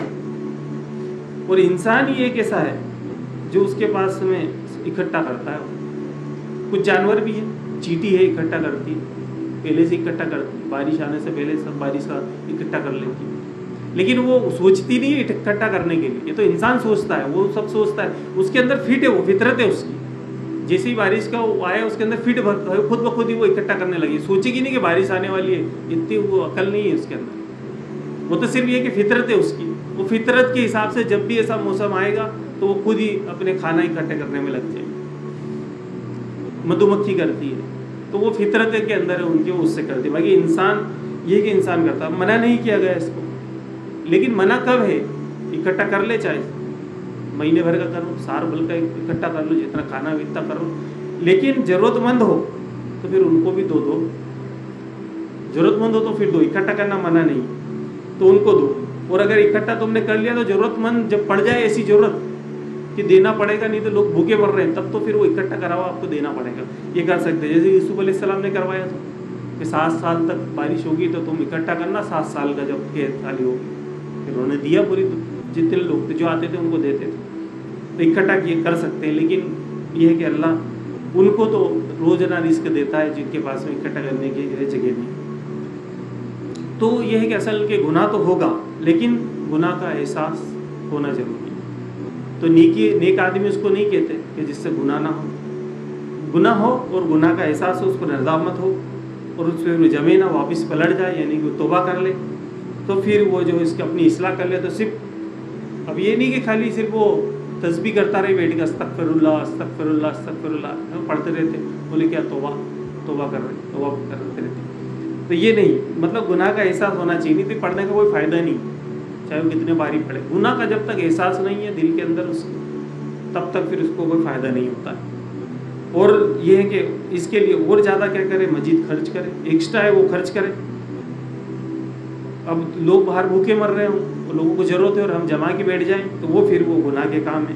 Speaker 1: اور انسان ہی ایک ایسا ہے جو اس کے پاس میں اکٹھا کرتا ہے. کچھ جانور بھی ہیں, چیٹی ہے اکٹھا کرتی ہے, پہلے سے اکٹھا کرتی, بارش آنے سے پہلے سب بارش کا اکٹھا کر لیتی ہے, لیکن وہ سوچتی نہیں ہے اکٹھا کرنے کے لیے. یہ تو انسان سوچتا ہے, وہ سب سوچتا ہے, اس کے اندر فٹ ہے, وہ فطرت ہے اس کی. جیسے ہی بارش کا آیا اس کے اندر فٹ خود بخود ہی وہ اکٹھا کرنے لگی, سوچے گی نہیں کہ بارش آنے والی ہے, اتنی وہ عقل نہیں ہے اس کے اندر. وہ تو صرف یہ کہ فطرت ہے اس کی, وہ فطرت کے حساب سے جب بھی ایسا موسم آئے گا تو وہ خود ہی اپنے کھانا اکٹھے کرنے میں لگ جائے گی. مدھو مکھی کرتی ہے تو وہ فطرت کے اندر ہے ان کی, وہ اس سے کرتی ہے. باقی انسان یہ کہ انسان کرتا, منع نہیں کیا گیا اس کو, لیکن منع کب ہے, اکٹھا کر لے, چاہے مہینے بھر کا کرو, سال بھر کا اکٹھا کر لو, جتنا کھانا اتنا کرو, لیکن ضرورت مند ہو تو پھر ان کو بھی دو, ضرورت مند ہو تو پھر دو, اکٹھا کرنا منع نہیں تو ان کو دو. اور اگر اکٹھا تم نے کر لیا تو ضرورت مند جب پڑ جائے ایسی ضرورت کہ دینا پڑے گا, نہیں تو لوگ بھوکے مر رہے ہیں, تب تو پھر وہ اکٹھا کرا ہوا آپ کو دینا پڑے گا. یہ کر سکتے ہیں جیسے یوسف علیہ السلام نے کروایا تھا کہ 7 سال تک بارش ہوگی تو تم اکٹھا کرنا, 7 سال کا جب قید خالی ہوگی, پھر انہوں نے دیا پوری, جتنے لوگ تھے جو آتے تھے ان کو دیتے تھے. تو اکٹھا کر سکتے ہیں, لیکن یہ ہے کہ اللہ ان کو تو روزانہ رزق دیتا ہے جن کے پاس میں اکٹھا کرنے کی جگہ نہیں. تو یہ ہے کہ اصل کے گناہ تو ہوگا, لیکن گناہ کا احساس ہونا ضروری ہے. تو نیک آدمی اس کو نہیں کہتے کہ جس سے گناہ نہ ہو, گناہ ہو اور گناہ کا احساس ہو, اس کو ندامت ہو اور اس پہ جمے نہ, واپس پلٹ جائے, یعنی کہ توبہ کر لے, تو پھر وہ جو اس کی اپنی اصلاح کر لے. تو صرف اب یہ نہیں کہ خالی صرف وہ تسبیح کرتا رہے بیٹھ کے استغفر اللہ استغفر اللہ استغفر اللہ پڑھتے رہتے, بولے کیا توبہ کر کرتے رہتے. تو یہ نہیں, مطلب گناہ کا احساس ہونا چاہیے, نہیں تو پڑھنے کا کوئی فائدہ نہیں, چاہے وہ کتنے باری پڑھے. گناہ کا جب تک احساس نہیں ہے دل کے اندر اس تب تک پھر اس کو کوئی فائدہ نہیں ہوتا ہے. اور یہ ہے کہ اس کے لیے اور زیادہ کیا کرے, مزید خرچ کرے, ایکسٹرا ہے وہ خرچ کرے. اب لوگ باہر بھوکے مر رہے ہوں، وہ لوگوں کو ضرورت ہے اور ہم جما کے بیٹھ جائیں تو وہ پھر وہ گناہ کے کام ہے.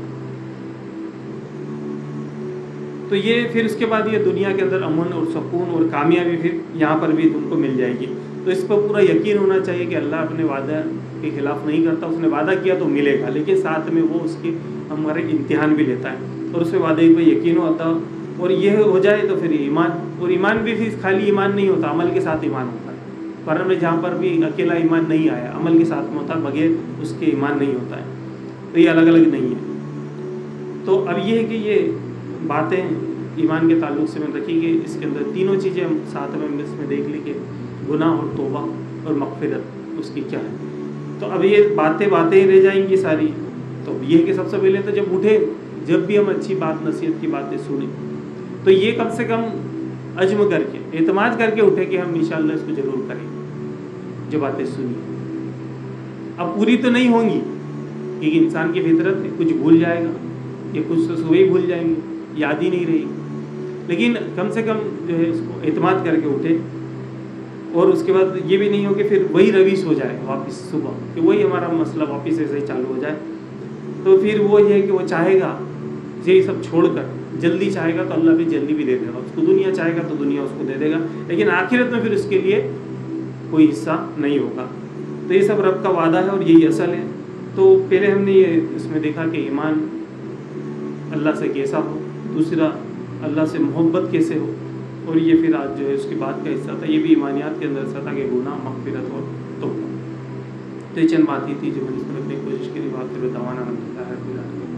Speaker 1: تو یہ پھر اس کے بعد یہ دنیا کے اندر امن اور سکون اور کامیابی پھر یہاں پر بھی تم کو مل جائے گی. تو اس پر پورا یقین ہونا چاہیے کہ اللہ اپنے وعدہ کے خلاف نہیں کرتا، اس نے وعدہ کیا تو ملے گا، لیکن ساتھ میں وہ اس کے ہمارے امتحان بھی لیتا ہے اور اس پہ وعدے پہ یقین ہوتا. اور یہ ہو جائے تو پھر ایمان، اور ایمان بھی پھر خالی ایمان نہیں ہوتا، عمل کے ساتھ ایمان ہوتا ہے. قرآن میں جہاں پر بھی اکیلا ایمان نہیں آیا، عمل کے ساتھ میں ہوتا ہے، بغیر اس کے ایمان نہیں ہوتا ہے. تو یہ الگ الگ نہیں ہے. تو اب یہ ہے کہ یہ باتیں ایمان کے تعلق سے میں رکھی گئی. اس کے اندر تینوں چیزیں ہم ساتھ میں اس میں دیکھ لی کہ گناہ اور توبہ اور مغفرت اس کی کیا ہے. تو اب یہ باتیں ہی رہ جائیں گی ساری. تو یہ ہے کہ سب سے پہلے تو جب اٹھے، جب بھی ہم اچھی بات نصیحت کی باتیں سنیں تو یہ کم سے کم عزم کر کے اعتماد کر کے اٹھے کہ ہم انشاءاللہ اس کو ضرور کریں جو باتیں سنی. اب پوری تو نہیں ہوں گی کیونکہ انسان کی فطرت ہے، کچھ بھول جائے گا، یہ کچھ تو صبح ہی بھول جائیں گے، یاد ہی نہیں رہے گی. لیکن کم سے کم جو ہے اس کو اعتماد کر کے اٹھے. اور اس کے بعد یہ بھی نہیں ہو کہ پھر وہی رویش ہو جائے واپس صبح، کہ وہی ہمارا مسئلہ واپس ایسے ہی چالو ہو جائے. تو پھر وہ یہ ہے کہ وہ چاہے گا یہ سب چھوڑ کر، جلدی چاہے گا تو اللہ بھی جلدی بھی دے دے گا اس کو، دنیا چاہے گا تو دنیا اس کو دے دے گا، لیکن آخرت میں پھر اس کے لیے کوئی حصہ نہیں ہوگا. تو یہ سب رب کا وعدہ ہے اور یہی اصل ہے. تو پہلے ہم نے یہ اس میں دیکھا کہ ایمان اللہ سے کیسا ہو، دوسرا اللہ سے محبت کیسے ہو، اور یہ پھر آج جو ہے اس کی بات کا حصہ تھا. یہ بھی ایمانیات کے اندر حصہ تھا کہ گناہ، مغفرت اور توبہ. تو یہ چند باتیں تھی جو میں نے اس میں رکھنے کی کوشش کی. بات کرو دوانا الحمدللہ رب العالمین.